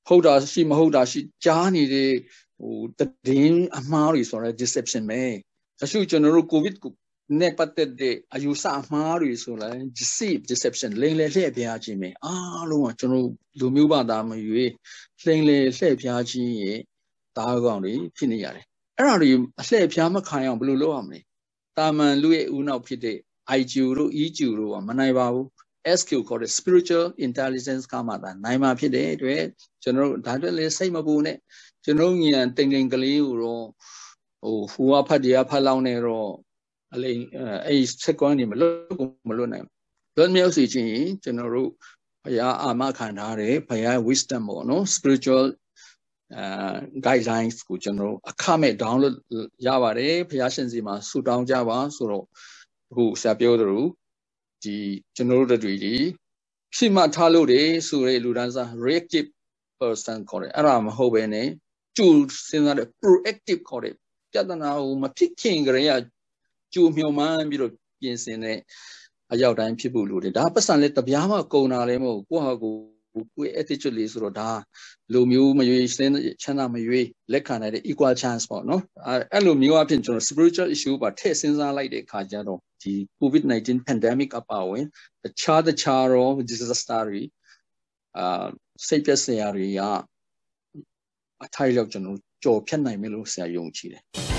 ဟုတ်တာရှိမဟုတ်တာရှိကြားနေတဲ့သတင်းအမှားတွေဆိုတော့ deception ပဲတချို့ကျွန်တော်တို့ covid နဲ့ပတ်သက်တဲ့အယူဆအမှားတွေဆိုလဲ deception လိမ်လည်လှည့်ဖျားခြင်းပဲအားလုံးကကျွန်တော်လူမျိုးဘာသာမရွေးလိမ်လည်လှည့်ဖျားခြင်းရဲ့တားကောင်တွေဖြစ်နေရတယ်အဲ့ဒါတွေအလှည့်ဖျားမခံအောင်ဘယ်လိုလုပ်ရမလဲတာမန်လူရဲ့ဦးနောက်ဖြစ်တဲ့ IQ တို့ EQ တို့ကမနိုင်ပါဘူး SQ ခေါ်တဲ့ spiritual intelligence ကမှသာနိုင်မှာဖြစ်တဲ့အတွက်ကျွန်တော်တို့ဒါတွေလည်းစိတ်မပူနဲ့ကျွန်တော်ဉာဏ်တိမ်တိမ်ကလေးကိုတော့ဟိုဖတ်တရားဖတ်လောက်နေတော့အလိမ်အဲ့ဆက်ကွန်းနေမလွတ်နိုင်ဘူးလွတ်မြောက်စီခြင်းကျွန်တော်တို့ဘုရားအာမခံထားတယ်ဘုရား wisdom ပေါ့နော် spiritual guidelines ကိုကျွန်တော်အခမဲ့ download ရပါတယ်ဘုရားရှင်စီမှာဆူတောင်းကြပါဆိုတော့အခုဆရာပြောသလိုဒီကျွန်တော်တို့တွေဒီဖြစ်မှထားလို့တယ်ဆိုရဲလူတန်းစား reactive person ခေါ်တယ်အဲ့ဒါမဟုတ်ပဲねကြိုစဉ်းစားတဲ့ proactive ခေါ်တယ်ပြဿနာကိုမဖြစ်ခင်ကလေးကကြိုမျှော်မှန်းပြီးတော့ပြင်ဆင်တဲ့အရောက်တိုင်းဖြစ်ဖို့လိုတယ်ဒါပတ်စံလက်တပြားမှကုန်တာလည်းမဟုတ်ကိုယ့်ဟာကိုယ် attitude လေးဆိုတော့ဒါလူမျိုးမရွေးစင်းချမ်းသာမရွေးလက်ခံနိုင်တဲ့ equal chance ပေါ့နော်အဲ့လိုမျိုးအဖြစ်ကျွန်တော် spiritual issue ပါထည့်စဉ်းစားလိုက်တဲ့အခါကျတော့ဒီ COVID-19 pandemic အပါအဝင်တခြားတော့ disaster တွေစိတ်ပျက်စရာတွေကအထိုက်လောက်ကျွန်တော်ကြော်ဖြတ်နိုင်မယ်လို့ဆရာယုံကြည်တယ်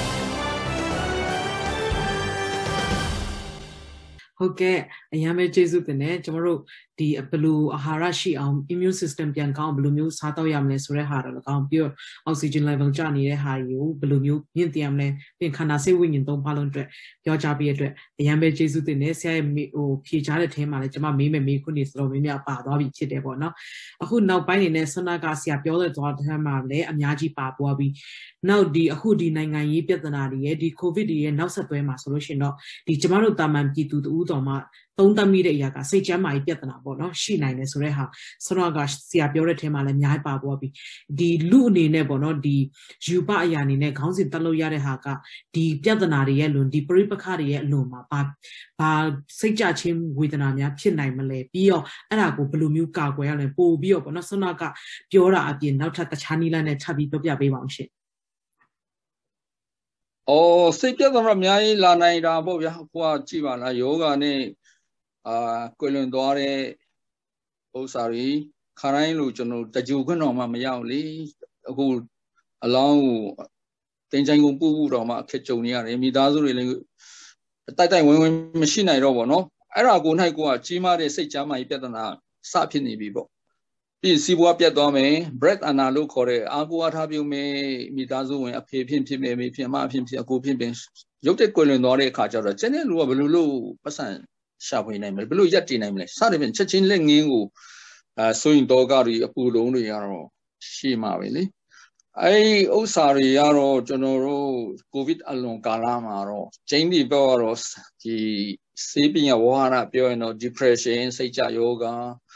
ဟုတ်ကဲ့အရင်ပဲကျေးဇူးတင်တယ်ကျွန်တော်တို့ဒီဘယ်လိုအာဟာရရှိအောင် immune system ပြန်ကောင်းဘယ်လိုမျိုးစားတော့ရမလဲဆိုတဲ့ဟာတော့ကောင်းပြီးတော့ oxygen level ကျနေတဲ့ဟာကိုဘယ်လိုမျိုးမြင့်တင်ရမလဲပြင်ခန္ဓာစိတ်ဝိညာဉ်သုံးပါလုံးအတွက်ပြောကြပြီးအတွက်အရင်ပဲကျေးဇူးတင်တယ်ဆရာရဲ့ဖြေချတဲ့ထဲမှာလည်းကျွန်မမေးမယ်မေးခွန်းတွေဆိုတော့မင်းများပါသွားပြီဖြစ်တယ်ပေါ့နော်အခုနောက်ပိုင်းနေနဲ့ဆွမ်းနာကဆရာပြောတဲ့သွားတဲ့ထဲမှာလည်းအများကြီးပါပွားပြီးနောက်ဒီအခုဒီနိုင်ငံရေးပြဿနာတွေရဲ့ဒီ covid တွေရဲ့နောက်ဆက်တွဲမှာဆိုလို့ရှိရင်တော့ဒီကျွန်မတို့တာမန်ပြည်သူတူတော်မှာသုံးသပ်မိတဲ့အရာကစိတ်ကျန်းမာရေးပြဿနာပေါ့နော်ရှိနိုင်တယ်ဆိုတဲ့ဟာဆွမ်းနာကဆရာပြောတဲ့ထဲမှာလည်းအများကြီးပါပွားပြီးဒီလူအနေနဲ့ပေါ့နော်ဒီယူပအရာအနေနဲ့ခေါင်းစဉ်တက်လို့ရတဲ့ဟာကဒီပြဿနာတွေရဲ့လွန်ဒီပရိပခတွေရဲ့အလွန်မှာဘာစိတ်ကြချင်းဝေဒနာများဖြစ်နိုင်မလဲပြီးတော့အဲ့ဒါကိုဘယ်လိုမျိုးကာကွယ်ရလဲပို့ပြီးတော့ပေါ့နော်ဆွမ်းနာကပြောတာအပြင်နောက်ထပ်တခြားနည်းလမ်းနဲ့ထပ်ပြီးပြောပြပေးပါအောင်ရှင်စိတ်ပြဿနာအများကြီးလာနိုင်တာပေါ့ဗျာဟိုကကြည့်ပါလားယောဂနဲ့ကွယ်လွန်သွားတဲ့ဥစ္စာတွေခါတိုင်းလို့ကျွန်တော်တကြိုခွန်းတော်မှမရောက်လေအခုအလောင်းကိုတင်ချိုင်ကုန်ပို့ဖို့တော့မှအခက်ကြုံနေရတယ်မိသားစုတွေလည်းတိုက်ဝင်မရှိနိုင်တော့ဘောနော်အဲ့ဒါကို၌ကိုကကြီးမားတဲ့စိတ်ကြမ်းမာရေးပြဿနာစဖြစ်နေပြီပေါ့ပြီးစီးပွားပြတ်သွားမယ် breath အနာလို့ခေါ်တဲ့အာကိုအားထားပြုမယ်မိသားစုဝင်အဖေဖြစ်မယ်မေဖြစ်မအဖြစ်အကိုဖြစ်ရုပ်တဲ့ကွယ်လွန်သွားတဲ့အခါကျတော့ကျန်တဲ့လူကဘယ်လိုလုပ်ပတ်စံရှာဖွေနိုင်မလဲဘယ်လိုရက်တည်နိုင်မလဲစသဖြင့်ချက်ချင်းလက်ငင်းကိုဆိုရင်တော့ကတွေအပူလုံးတွေကတော့ရှိမှာပဲလေအဲ့ဥစ္စာတွေကတော့ကျွန်တော်တို့ကိုဗစ်အလွန်ကာလမှာတော့ကျင်းဒီဘောကတော့ဒီစေးပညာဝါရပြောရင်တော့ depression စိတ်ကြယောဂ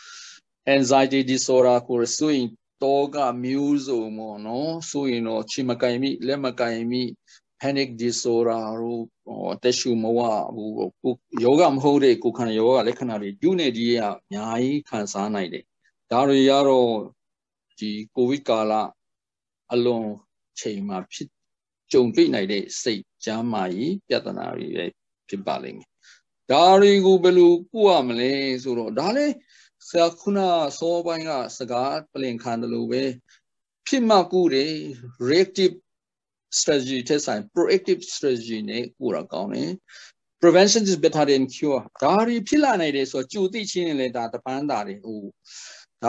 anxiety disorder ကိုဆိုရင်တော့ကမျိုးစုံပေါ့နော်ဆိုရင်တော့ချီမကိုင်မိလက်မကိုင်မိ panic disorder တို့တက်ရှူမဝဘူးယောဂမဟုတ်တဲ့ကိုယ်ခန္ဓာယောဂလက္ခဏာတွေပြုနေဒီကအများကြီးခံစားနိုင်တယ်ဒါတွေကတော့ဒီကိုဗစ်ကာလအလွန်ချိန်မှာဖြစ်ကြုံတွေ့နိုင်တဲ့စိတ်ကျန်းမာရေးပြဿနာတွေဖြစ်ပါလိမ့်မယ်ဒါတွေကိုဘယ်လိုကုရမလဲဆိုတော့ဒါလည်းဆရာခုနစောပိုင်းကစကားပြင်ခံတယ်လို့ပဲဖြစ်မှကုတယ် reactive strategy ထက်ဆိုင် proactive strategy နဲ့ကုရကောင်းတယ် prevention is better than cure ဒါတွေဖြစ်လာနိုင်တယ်ဆိုတော့ကြိုသိချင်းနေလေဒါတပန်းတာတွေဒါ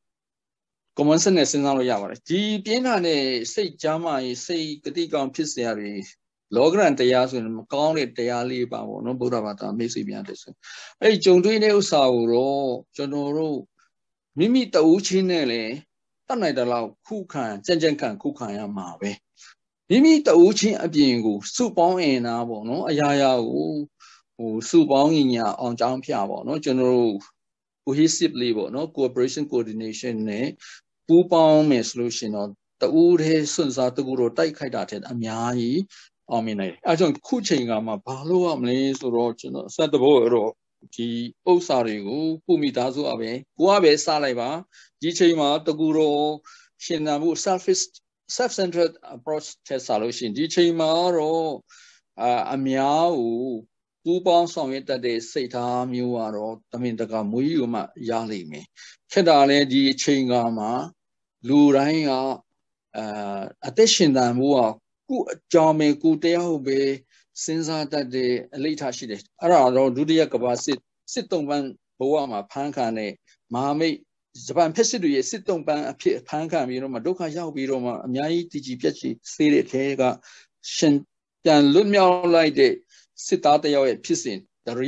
common sense နဲ့စဉ်းစားလို့ရပါတယ်ဒီပြင်းထန်တဲ့စိတ်ကြမ်းမာရေးစိတ်ကတိကောင်ဖြစ်စရာတွေလောကရန်တရားဆိုရင်မကောင်းတဲ့တရားလေးပါပေါ့နော်ဗုဒ္ဓဘာသာမိတ်ဆွေများတဲ့ဆိုအဲ့ကြုံတွေ့တဲ့ဥစ္စာကိုတော့ကျွန်တော်တို့မိမိတဦးချင်းနဲ့လည်းတတ်နိုင်တဲ့လောက်ခုခံကြံ့ခံခုခံရမှာပဲမိမိတဦးချင်းအပြင်ကိုစုပေါင်းအင်နာပေါ့နော်အရာရာကိုစုပေါင်းညာအောင်ကြောင်းဖျပေါ့နော်ကျွန်တော်တို့ cohesively ပေါ့နော် cooperation coordination နဲ့ပူးပေါင်းမယ်ဆိုလို့ရှိရင်တော့တဦးတည်းစွန့်စားတကူတော့တိုက်ခိုက်တာတဲ့အများကြီးအောင်မြင်နိုင်တယ်အဲကြောင့်ခုချိန်ကမှဘာလို့ရမလဲဆိုတော့ကျွန်တော်စက်တဘောတော့ဒီဥစ္စာတွေကိုကိုမိသားစုအပဲကိုကပဲစားလိုက်ပါဒီချိန်မှာတကူတော့ရှင်နာမှု self-centered approach တဲ့စာလို့ရှိရင်ဒီချိန်မှာတော့အများကိုပူးပေါင်းဆောင်ရွက်တတ်တဲ့စိတ်ထားမျိုးကတော့တမင်တကာမွေးယူမှရလိမ့်မယ်ခက်တာလဲဒီအချိန်ကမှာလူတိုင်းကအသက်ရှင်တန်မှုကကိုအကြောင်းပဲကိုတယောက်ပဲစဉ်းစားတတ်တဲ့အလေးထားရှိတယ်အဲ့ဒါတော့ဒုတိယကမ္ဘာစစ်တုံးပန်းဘဝမှာဖန်ခံတဲ့မဟာမိတ်ဂျပန်ဖက်စစ်တွေရဲ့စစ်တုံးပန်းအဖြစ်ဖန်ခံပြီးတော့မှဒုက္ခရောက်ပြီးတော့မှအများကြီးတည်ကြည်ပြည့်စုံစေတဲ့ထဲကရှင်ပြန်လွတ်မြောက်လိုက်တဲ့စစ်သားတယောက်ရဲ့ဖြစ်စဉ်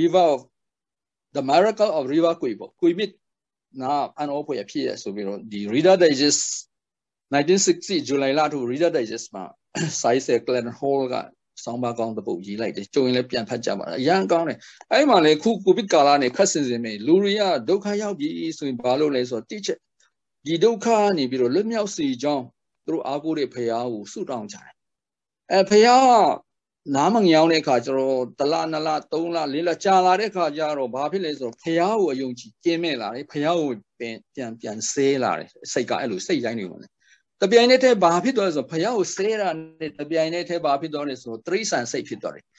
the miracle of river ကွေမြစ်နာအန်အောဖွေဖြစ်ရဆိုပြီးတော့ဒီ Reader Digest 1960 July လထို Reader Digest မှာ Size Clan Hall ကဆောင်းပါးကောင်းတစ်ပုဒ်ရေးလိုက်တယ်ကြုံရင်လည်းပြန်ဖတ်ကြပါအရန်ကောင်းတယ်အဲ့မှာလေခုကိုဗစ်ကာလနဲ့ခက်စင်စင်ပဲလူတွေကဒုက္ခရောက်ပြီဆိုရင်ဘာလို့လဲဆိုတော့တိချက်ဒီဒုက္ခကနေပြီးတော့လွတ်မြောက်စေကြောင်းသူတို့အားကိုးတဲ့ဖရာကိုဆုတောင်းကြတယ်ဖရာနားမငြောင်းတဲ့အခါကျတော့တလ2လ3လ4လကြာလာတဲ့အခါကျတော့ဘာဖြစ်လဲဆိုတော့ဖရာကိုအယုံကြည်ကျင်းမဲ့လာတယ်ဖရာကိုပြန်ဆဲလာတယ်စိတ်ကအဲ့လိုစိတ်တိုင်းနေပါလေတပြိုင်နက်တည်းဘာဖြစ်သွားလဲဆိုဖယားကိုဆဲတာနဲ့တပြိုင်နက်တည်းဘာဖြစ်သွားလဲဆိုတရိษံစိတ်ဖြစ်သွားတယ်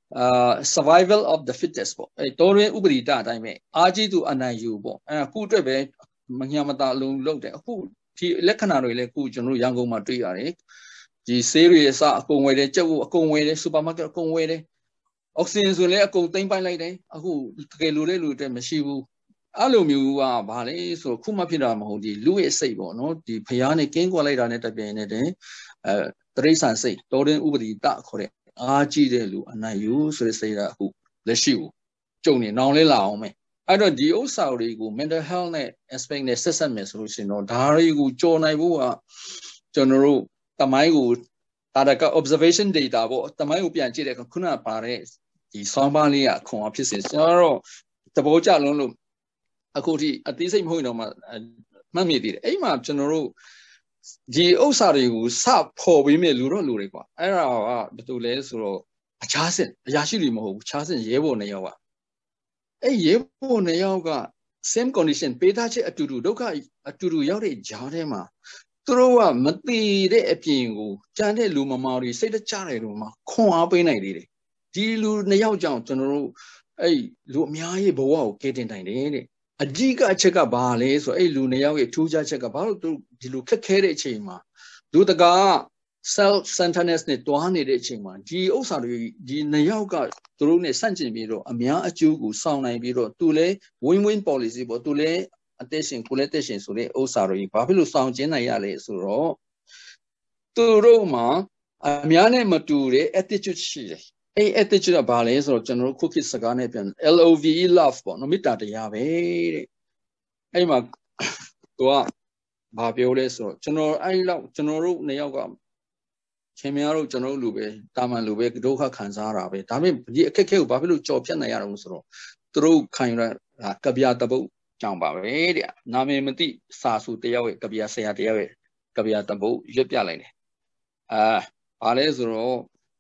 survival of the fittest ပေါ့အဲတော်ရင်ဥပဒေတအတိုင်းပဲအာကြီးသူအနိုင်ယူပေါ့အခုအတွက်ပဲမညာမတာလုံးလုံးတယ်အခုဒီလက္ခဏာတွေလည်းအခုကျွန်တော်တို့ရန်ကုန်မှာတွေ့ရတယ်ဒီဆေးတွေအစအကုန်ဝယ်တယ်ကြက်ကိုအကုန်ဝယ်တယ်စူပါမားကတ်အကုန်ဝယ်တယ်အောက်ဆီဂျင်ဆိုလည်းအကုန်သိမ်းပိုက်လိုက်တယ်အခုတကယ်လိုတဲ့လူတွေမရှိဘူးအဲ့လိုမျိုးကဘာလဲဆိုခုမှဖြစ်တာမဟုတ်ဒီလူရဲ့စိတ်ပေါ့နော်ဒီဖျားနဲ့ကင်းကွာလိုက်တာနဲ့တပြိုင်နက်တည်းတရိษံစိတ်တော်ရင်ဥပဒေတခေါ်တဲ့အားကြီးတဲ့လူအနိုင်ယူဆိုတဲ့စိတ်ကအခုလက်ရှိကိုကြုံနေနောင်လဲလာအောင်မယ်အဲ့တော့ဒီဥစ္စာတွေကို mental health နဲ့ aspect နဲ့ဆက်ဆက်မယ်ဆိုလို့ရှိရင်တော့ဒါတွေကိုကြော်နိုင်ဖို့ကကျွန်တော်တို့တမိုင်းကိုဒါက observation data ပေါ့တမိုင်းကိုပြန်ကြည့်တဲ့ခုနကပါတဲ့ဒီဆောင်းပါးလေးကခွန်အားဖြစ်စေကျွန်တော်တို့သဘောကျလုံးလို့အခုထိအသေးစိတ်မဟုတ်တော့မှမှတ်မိသေးတယ်အဲ့မှာကျွန်တော်တို့ဒီဥစ္စာတွေကိုစဖော်ပေးမဲ့လူတော့လူတွေကွာအဲ့ဒါကဘာတူလဲဆိုတော့အခြားစစ်အရာရှိတွေမဟုတ်ဘူးခြားစစ်ရဲဘော်2ယောက်ကအဲ့ရဲဘော်2ယောက်က same condition ပေးထားချက်အတူတူဒုက္ခအတူတူရောက်တဲ့ဂျားထဲမှာသူတို့ကမသိတဲ့အပြင်ကိုကြမ်းတဲ့လူမမာတွေစိတ်တကြတယ်လို့မှခွန်အားပေးနိုင်သေးတယ်ဒီလူ2ယောက်ကြောင့်ကျွန်တော်တို့အဲ့လူအများကြီးဘဝကိုကဲတင်နိုင်တယ်တဲ့အဓိကအချက်ကဘာလဲဆိုအဲ့လူ2ယောက်ရဲ့ထူးခြားချက်ကဘာလို့သူဒီလိုခက်ခဲတဲ့အချိန်မှာလူတကာ self centeredness နဲ့တွားနေတဲ့အချိန်မှာဒီဥစ္စာတွေဒီ2ယောက်ကသူတို့နဲ့ဆန့်ကျင်ပြီးတော့အများအကျိုးကိုဆောင်နိုင်ပြီးတော့သူလဲ win-win policy ပေါ့သူလဲအသက်ရှင်ကိုလည်းတက်ရှင်ဆိုတဲ့ဥစ္စာတွေဘာဖြစ်လို့ဆောင်ကျင်းနိုင်ရလဲဆိုတော့သူတို့မှာအများနဲ့မတူတဲ့ attitude ရှိတယ်အဲ့ attitude ကဘာလဲဆိုတော့ကျွန်တော်တို့ခုခေတ်စကားနဲ့ပြန် LOVE love ပေါ့နော်မေတ္တာတရားပဲတဲ့အဲ့မှာသူကဘာပြောလဲဆိုတော့ကျွန်တော်အဲ့လောက်ကျွန်တော်တို့2ယောက်ကခင်ဗျားတို့ကျွန်တော်တို့လူပဲတာမန်လူပဲဒုက္ခခံစားတာပဲဒါပေမဲ့ဒီအခက်အခဲကိုဘာဖြစ်လို့ကြော်ဖြတ်နိုင်ရတော့ဆိုတော့သူတို့ခံရတာကဗျာတပုတ်ကြောင့်ပါပဲတဲ့နာမည်မသိစာစုတယောက်ရဲ့ကဗျာဆရာတယောက်ရဲ့ကဗျာတပုတ်ရွတ်ပြလိုက်တယ်ဘာလဲဆိုတော့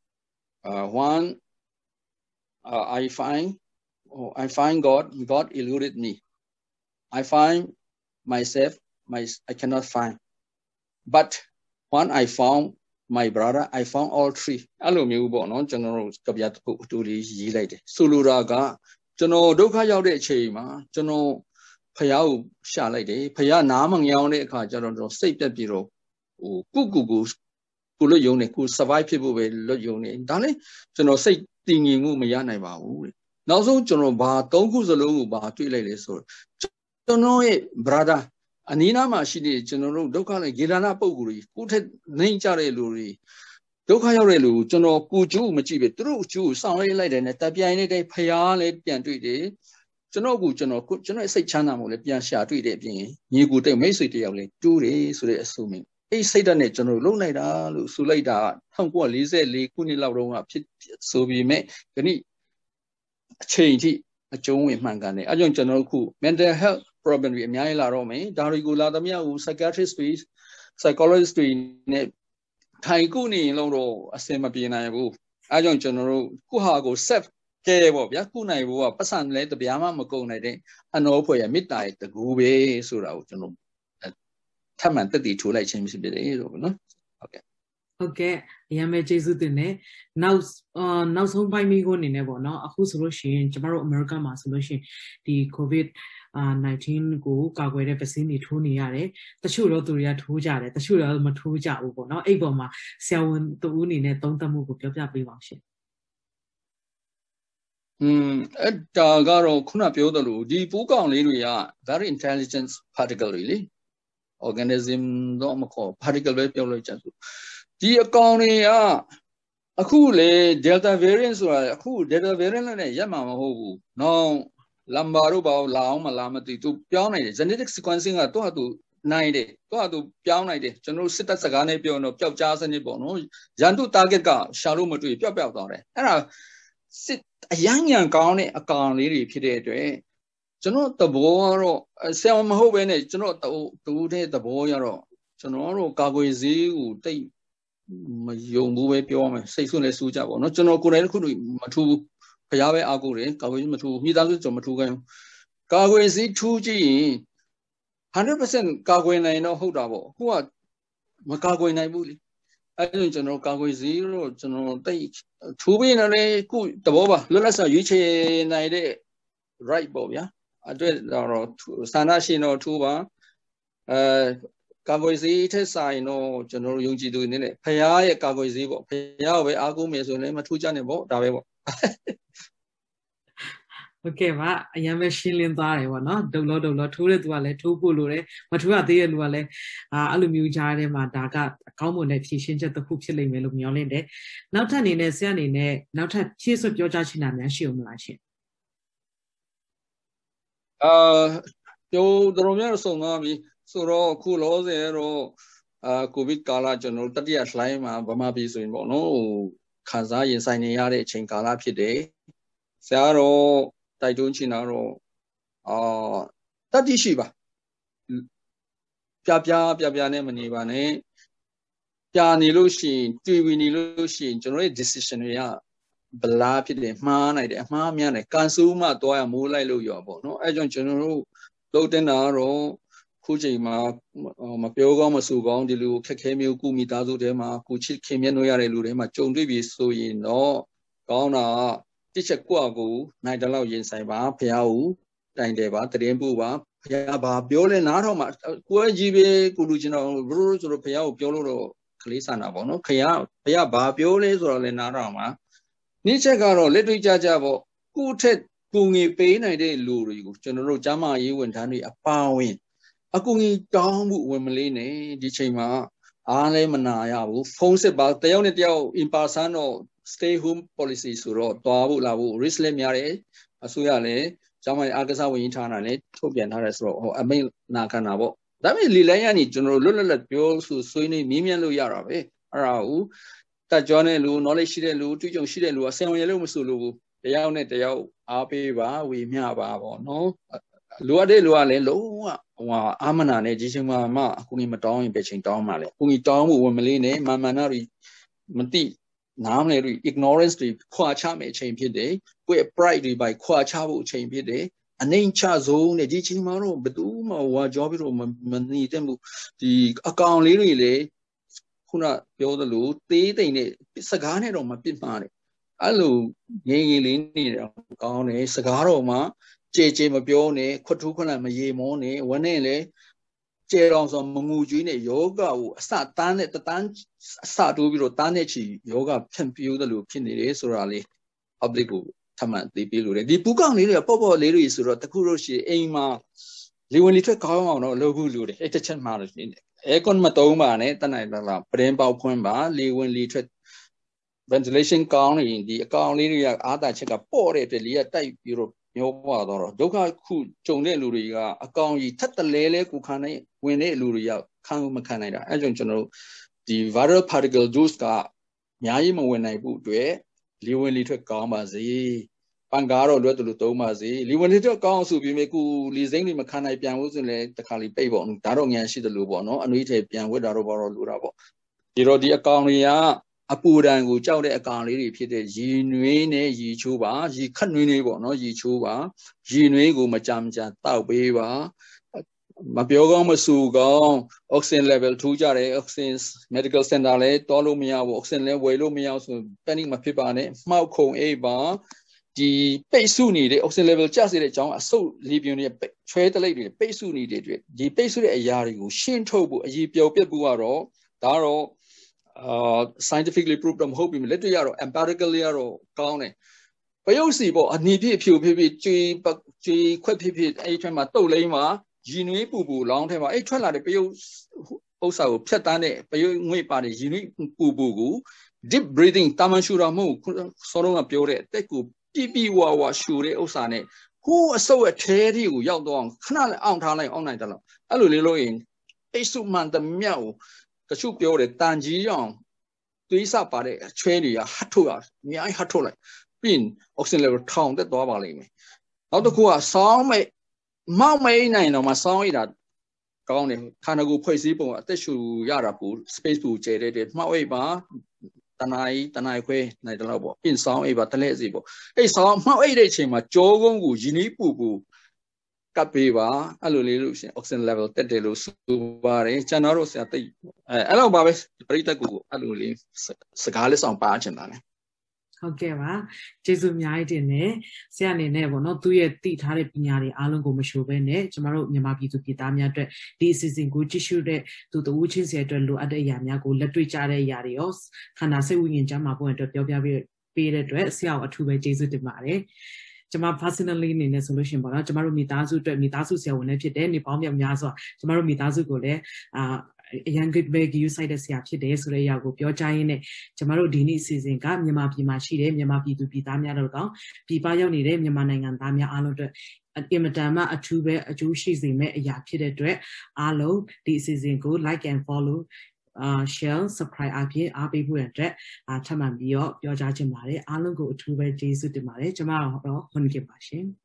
one I find God eluded me I find myself I cannot find but when I found my brother I found all three အဲ့လိုမျိုးပေါ့နော်ကျွန်တော်တို့ကဗျာတစ်ခုအတူလေးရေးလိုက်တယ်ဆိုလိုတာကကျွန်တော်ဒုက္ခရောက်တဲ့အချိန်မှာကျွန်တော်ဖယားကိုရှာလိုက်တယ်ဖယားနားမငြောင်းတဲ့အခါကျတော့စိတ်ပြက်ပြီးတော့ဟိုကိုလွတ်ယုံနေကို survive ဖြစ်ဖို့ပဲလွတ်ယုံနေဒါလည်းကျွန်တော်စိတ်တည်ငြိမ်မှုမရနိုင်ပါဘူးတဲ့နောက်ဆုံးကျွန်တော်ဘာ3ခုစလုံးကိုဘာတွေ့လိုက်လဲဆိုတော့ကျွန်တော်ရဲ့ brother အနီးနားမှာရှိတဲ့ကျွန်တော်တို့ဒုက္ခနဲ့ဂေဒနာပုံကိုယ်ကိုထက်နှိမ့်ကြတဲ့လူတွေဒုက္ခရောက်တဲ့လူကိုကျွန်တော်ကိုကျိုးမကြည့်ပဲသူတို့ကျိုးကိုစောင့်လိုက်တယ်နဲ့တပြိုင်နဲ့ဖျားလည်းပြန်တွေ့တယ်ကျွန်တော်ရဲ့စိတ်ချမ်းသာမှုလည်းပြန်ရှာတွေ့တဲ့အပြင်ညီကိုတိတ်မိတ်ဆွေတယောက်လည်းတူးတယ်ဆိုတဲ့အဆိုမြင်အဲ့စိတ်ဓာတ်နဲ့ကျွန်တော်လုံလိုက်တာလို့ဆိုလိုက်တာ1944ခုနှစ်လောက်တုန်းကဖြစ်ဆိုပြီးမဲ့ခဏအချိန်ထိအကျုံးဝင်မှန်ကန်တယ်အဲကြောင့်ကျွန်တော်ခု mental health problem တွေအများကြီးလာတော့မယ်ဒါတွေကိုလာသမျှကို psychiatrist တွေ psychologist တွေနဲ့ထိုင်ကုနေရင်တော့အဆင်မပြေနိုင်ဘူးအဲကြောင့်ကျွန်တော်တို့ခုဟာကို self care ပေါ့ဗျာခုနိုင်ဖို့ကပတ်စံလဲတပြားမှမကုန်နိုင်တဲ့အနောဖွဲ့ရမေတ္တာရဲ့တကူပဲဆိုတာကိုကျွန်တော်ထပ်မံတက်တည်ထိုးလိုက်ခြင်းဖြစ်တယ်လို့နော်ဟုတ်ကဲ့ဟုတ်ကဲ့အရင်ပဲကျေးဇူးတင်တယ်နောက်ဆုံးပိုင်းမိကိုအနေနဲ့ပေါ့နော်အခုဆိုလို့ရှိရင်ကျမတို့အမေရိကန်မှာဆိုလို့ရှိရင်ဒီ COVID-19 ကိုကာကွယ်တဲ့ vaccine တွေထိုးနေရတယ်တချို့တော့သူတွေကထိုးကြတယ်တချို့တော့မထိုးကြဘူးပေါ့နော်အဲ့ပေါ်မှာဆရာဝန်တူဦးအနေနဲ့သုံးသပ်မှုကိုပြောပြပေးပါရှင်အဲ့ဒါကတော့ခုနပြောသလိုဒီပိုးကောင်လေးတွေက very intelligent particle တွေလေ organism တော့မခေါ် particle ပဲပြောလို့ကြဆိုဒီအကောင်တွေကအခုလေ delta variant ဆိုတာအခု delta variant နဲ့ရက်မှာမဟုတ်ဘူးနော်လမ်ဘာတို့ဘာလို့လာအောင်မလာမသိသူပြောင်းနိုင်တယ် genetic sequencing ကတော့သူနိုင်တယ်သူပြောင်းနိုင်တယ်ကျွန်တော်စစ်တပ်စကားနဲ့ပြောတော့ပျောက်ကြားစနစ်ပေါ့နော်ရန်သူ target ကရှာလို့မတွေ့ပျောက်သွားတယ်အဲ့ဒါစစ်အရန်ညံကောင်းတဲ့အကောင်လေးတွေဖြစ်တဲ့အတွက်ကျွန်တော်သဘောကတော့ဆရာမဟုတ်ပဲနဲ့ကျွန်တော်တူတဲ့သဘောရတော့ကျွန်တော်တို့ကာကွယ်ဆေးကိုတိတ်မယုံဘူးပဲပြောမယ်စိတ်ဆွနဲ့စူးကြပါတော့ကျွန်တော်ကိုယ်တိုင်ခုမထူးဖျားပဲအားကိုးတယ်ကာကွယ်ဆေးမထူးမိသားစုကျွန်တော်မထူးခိုင်းကာကွယ်ဆေးထူးကြည့်ရင် 100% ကာကွယ်နိုင်တော့ဟုတ်တာပေါ့ခုကမကာကွယ်နိုင်ဘူးလေအဲ့ဒါကျွန်တော်ကာကွယ်ဆေးတော့ကျွန်တော်တိတ်ထူးပြီးနေခုသဘောပါလွတ်လပ်စွာရွေးချယ်နိုင်တဲ့ right ပေါ့ဗျာအတွက်တော့ဆန္ဒရှင်တော့ထူးပါကာကွယ်ဆေးထက်ဆိုင်တော့ကျွန်တော်တို့ယုံကြည်သူအနေနဲ့ဖျားရဲ့ကာကွယ်ဆေးပေါ့ဖျားကိုပဲအားကိုးမယ်ဆိုရင်လည်းမထူးကြနဲ့ပေါ့ဒါပဲပေါ့ဟုတ်ကဲ့ပါအရင်ပဲရှင်းလင်းသွားတယ်ပေါ့နော်ဒုံလောထိုးတဲ့သူကလည်းထိုးဖို့လိုတယ်မထိုးရသေးတဲ့လူကလည်းအဲ့လိုမျိုးကြားထဲမှာဒါကအကောင်းမွန်တဲ့ဖြည့်ရှင်းချက်တစ်ခုဖြစ်လိမ့်မယ်လို့မျှော်လင့်တယ်နောက်ထပ်အနေနဲ့ဆရာအနေနဲ့နောက်ထပ်ဖြည့်ဆွတ်ပြောကြားချင်တာများရှိအောင်မလားရှင်ပြောတော်များဆုံးသွားပြီဆိုတော့ခုလောဆယ်တော့ကိုဗစ်ကာလကျွန်တော်တတိယလှိုင်းမှာဗမာပြည်ဆိုရင်ပေါ့နော်ခံစားရင်ဆိုင်နေရတဲ့အချိန်ကာလဖြစ်တယ်ဆရာတော့တိုက်တွန်းချင်တာတော့တတိရှိပါပြနဲ့မနေပါနဲ့ပြနေလို့ရှိရင်တွေ့ဝင်နေလို့ရှိရင်ကျွန်တော်ရဲ့ decision တွေကဘလားဖြစ်တယ်မှားနိုင်တယ်အမှားများတယ်ကန်ဆူးမှသွားရမိုးလိုက်လို့ရောပေါ့နော်အဲကြောင့်ကျွန်တော်တို့လုပ်တင်တာတော့ခုချိန်မှာမပြောကောင်းမဆိုကောင်းဒီလိုခက်ခဲမျိုးကုမိသားစုထဲမှာကုချစ်ခင်မြတ်လို့ရတဲ့လူတွေမှာကြုံတွေ့ပြီဆိုရင်တော့ကောင်းတာတစ်ချက်ကိုနိုင်တလောက်ရင်ဆိုင်ပါဖះကိုတိုင်တယ်ပါတရင်ပူပါဖះဘာပြောလဲနားထောင်မှာကိုယ်ကြီးပဲကိုလူချင်းတော့ဘလို့ဆိုတော့ဖះကိုပြောလို့တော့ကလေးဆန္ဒပေါ့နော်ဖះဘာပြောလဲဆိုတော့လည်းနားထောင်မှာနေ့ချက်ကတော့လက်တွေ့ကြပေါ့ကိုယ့်ထက်ကိုငွေပေးနိုင်တဲ့လူတွေကိုကျွန်တော်တို့ကျမရေးဝန်ထမ်းတွေအပါဝင်အကူကြီးတောင်းမှုဝင်မလေးနဲ့ဒီချိန်မှာအားလည်းမနာရဘူးဖုန်းစစ်ပါတယောက်နဲ့တယောက် in person တော့ stay home policy ဆိုတော့တွားဖို့လာဖို့ risk လည်းများတယ်အစိုးရလည်းကျမအားကစားဝန်ကြီးဌာနလည်းထုတ်ပြန်ထားတယ်ဆိုတော့အမိန့်နာခံတာပေါ့ဒါပေမဲ့လီလိုင်းကနေကျွန်တော်တို့လွတ်လပ်ပြောဆိုဆွေးနွေးမြင်းမြန်းလို့ရတာပဲအဲ့ဒါကိုတက်ကြွတဲ့လူ knowledge ရှိတဲ့လူတွေးကြုံရှိတဲ့လူကဆင်ဝင်ရလို့မဆိုလို့ဘူးတယောက်နဲ့တယောက်အားပေးပါဝေမျှပါပေါ့နော်လိုအပ်တဲ့လူကလည်းလုံးဝအာမနာနဲ့ဒီချိန်မှာမှအကူကြီးမတောင်းရင်ပဲချိန်တောင်းမှလဲအကူကြီးတောင်းမှုဝင်မလေးနဲ့မာမနာတွေမသိနားမလဲတွေ ignorance တွေခွာချမယ်အချိန်ဖြစ်တယ်ကိုယ့် pride တွေပိုင်ခွာချဖို့အချိန်ဖြစ်တယ်အနေချဆုံးနဲ့ဒီချိန်မှာတော့ဘယ်သူမှဝါကြောပြီးတော့မနေတဲ့မှုဒီအကောင်လေးတွေလေခုနပြောသလိုသေးသိမ့်နဲ့စကားနဲ့တော့မပြစ်မှားတယ်အဲ့လိုငယ်ငယ်လေးနေတော့ကောင်းတယ်စကားတော့မှကြေမပြောနဲ့ခွတ်ထူးခွနမရေမောနဲ့ဝန်းနဲ့လေကျေတော်ဆိုမငူကျွေးနဲ့ယောဂကိုအစတန်းနဲ့တန်းအစတိုးပြီးတော့တန်းနဲ့ချီယောဂဖြန့်ပြိုးတယ်လို့ဖြစ်နေတယ်ဆိုတာလေ public ကိုထမှန်သိပေးလို့လေဒီပူကောင်လေးတွေကပေါ့လေးတွေဆိုတော့တခုတော့ရှိအိမ်မှာလေဝင်လေထွက်ကောင်းအောင်တော့လုပ်ဖို့လိုတယ်အဲ့တစ်ချက်မှလို့ရှိနေအဲကွန်မတုံးပါနဲ့တနိုင်လားပရင်ပေါက်ဖွင့်ပါလေဝင်လေထွက် ventilation ကောင်းနေဒီအကောင်လေးတွေကအားတာချက်ကပေါ့တဲ့အတွက်လေကတိုက်ပြီးတော့မျောပါတော့ဒုက္ခခုကြုံတဲ့လူတွေကအကောင်ကြီးထက်တလဲကိုခံနိုင်ဝင်တဲ့လူတွေရောက်ခံမခံနိုင်တာအဲကြောင့်ကျွန်တော်တို့ဒီ viral particle dose ကအများကြီးမဝင်နိုင်ဘူးအတွက်လေဝင်လေထွက်ကောင်းပါစေပန်ကားတော့လွတ်တူသုံးပါစေလေဝင်လေထွက်ကောင်းအောင်ဆိုပြီးမြကူလေစိမ့်တွေမခံနိုင်ပြန်ဘူးဆိုရင်လည်းတခါလေပိတ်ပေါ့ဒါတော့ဉာဏ်ရှိတယ်လို့ပေါ့နော်အနွေးထဲပြန်ဝတ်တာတော့ဘာလို့လိုတာပေါ့ဒီတော့ဒီအကောင်တွေကအပူဒဏ်ကိုကြောက်တဲ့အကောင်လေးတွေဖြစ်တဲ့ရီနွေးနဲ့ရီချိုးပါရီခတ်နွေးနွေးပေါ့နော်ရီချိုးပါရီနွေးကိုမကြတောက်ပေးပါ mà biểu con mà su con oxygen level thu ra đấy oxygen medical center đấy to luôn miao oxygen level way luôn miao so panic mà phía bên này mau không ai bảo thì bê su này đấy oxygen level chắc sẽ trong à sâu living này chơi tới lấy bê su này đấy thì bê su này giờ thì cũng xuyên thấu bộ gì biểu biết bộ rồi đó rồi scientifically proved đồng hộp mình lấy tôi rồi empirically rồi con này bây giờ gì bộ anh đi phiêu truy quét phiêu ấy cho mà đâu lấy mà gì nữa bù lòng thế mà ấy cho là để bây giờ ông sao phết tan này bây giờ người bà này gì nữa bù deep breathing taman shura mu sau đó mà biểu đấy tại cụ pi wa shura ông sao này hú sâu thế thì cụ giao đoan khả năng ông thằng này ông này đó là anh lười lười in ấy số man tầm nhau cái số biểu đấy tan chỉ rằng tuy sao bà đấy chơi đi à hắt thôi à nhảy hắt thôi lại pin oxygen level thong tới đó vào liền nó tôi cũng sáu mấy mau mấy này nó mà sáu ít là con này khả năng của phơi xí bộ tới số nhà là bộ space bộ chế đấy mau ấy mà tân ai quê này đó là bộ pin sáu ấy và tân lệ gì bộ ấy sáu mau ấy đấy chỉ mà chỗ công của gì ní bộ cắt bì và alo lấy lúc oxygen level tới để lúc số ba đấy cho nó rồi sẽ tới alo bà bây giờ của alo lấy scar lấy xong ba chân này ok baကျေးဇူးအများကြီးတင်တယ်ဆရာအနေနဲ့ပေါ့နော်သူရဲ့တည်ထားတဲ့ပညာတွေအားလုံးကိုမရှိဘဲနဲ့ကျမတို့မြန်မာပြည်သူပြည်သားများအတွက်ဒီအစီအစဉ်ကိုကြည့်ရှုတဲ့သူတဦးချင်းစီအတွက်လိုအပ်တဲ့အရာများကိုလက်တွေ့ကြတဲ့အရာတွေရောခန္ဓာစိတ်ဝိညာဉ်ကျမ်းမာဖို့အတွက်ပြောပြပေးတဲ့အတွက်ဆရာကိုအထူးပဲကျေးဇူးတင်ပါတယ်ကျမ personally အနေနဲ့ဆိုလို့ရှိရင်ပေါ့နော်ကျမတို့မိသားစုအတွက်မိသားစုဆရာဝန်လည်းဖြစ်တယ်နေပေါင်းများစွာကျမတို့မိသားစုကိုလည်းအရန် good bag ယူဆိုင်တဲ့ဆရာဖြစ်တယ်ဆိုတဲ့အရာကိုပြောကြားရင်းနဲ့ကျမတို့ဒီနေ့အစီအစဉ်ကမြန်မာပြည်မှာရှိတဲ့မြန်မာပြည်သူပြည်သားများတို့ကောင်ပြည်ပရောက်နေတဲ့မြန်မာနိုင်ငံသားများအားလုံးအတွက်အင်မတန်မှအထူးပဲအကျိုးရှိစေမယ့်အရာဖြစ်တဲ့အတွက်အားလုံးဒီအစီအစဉ်ကို like and follow share subscribe အပြင်အားပေးဖို့အတွက်ထပ်မံပြီးတော့ပြောကြားချင်ပါတယ်အားလုံးကိုအထူးပဲကျေးဇူးတင်ပါတယ်ကျမတို့ဟွန်ကပါရှင်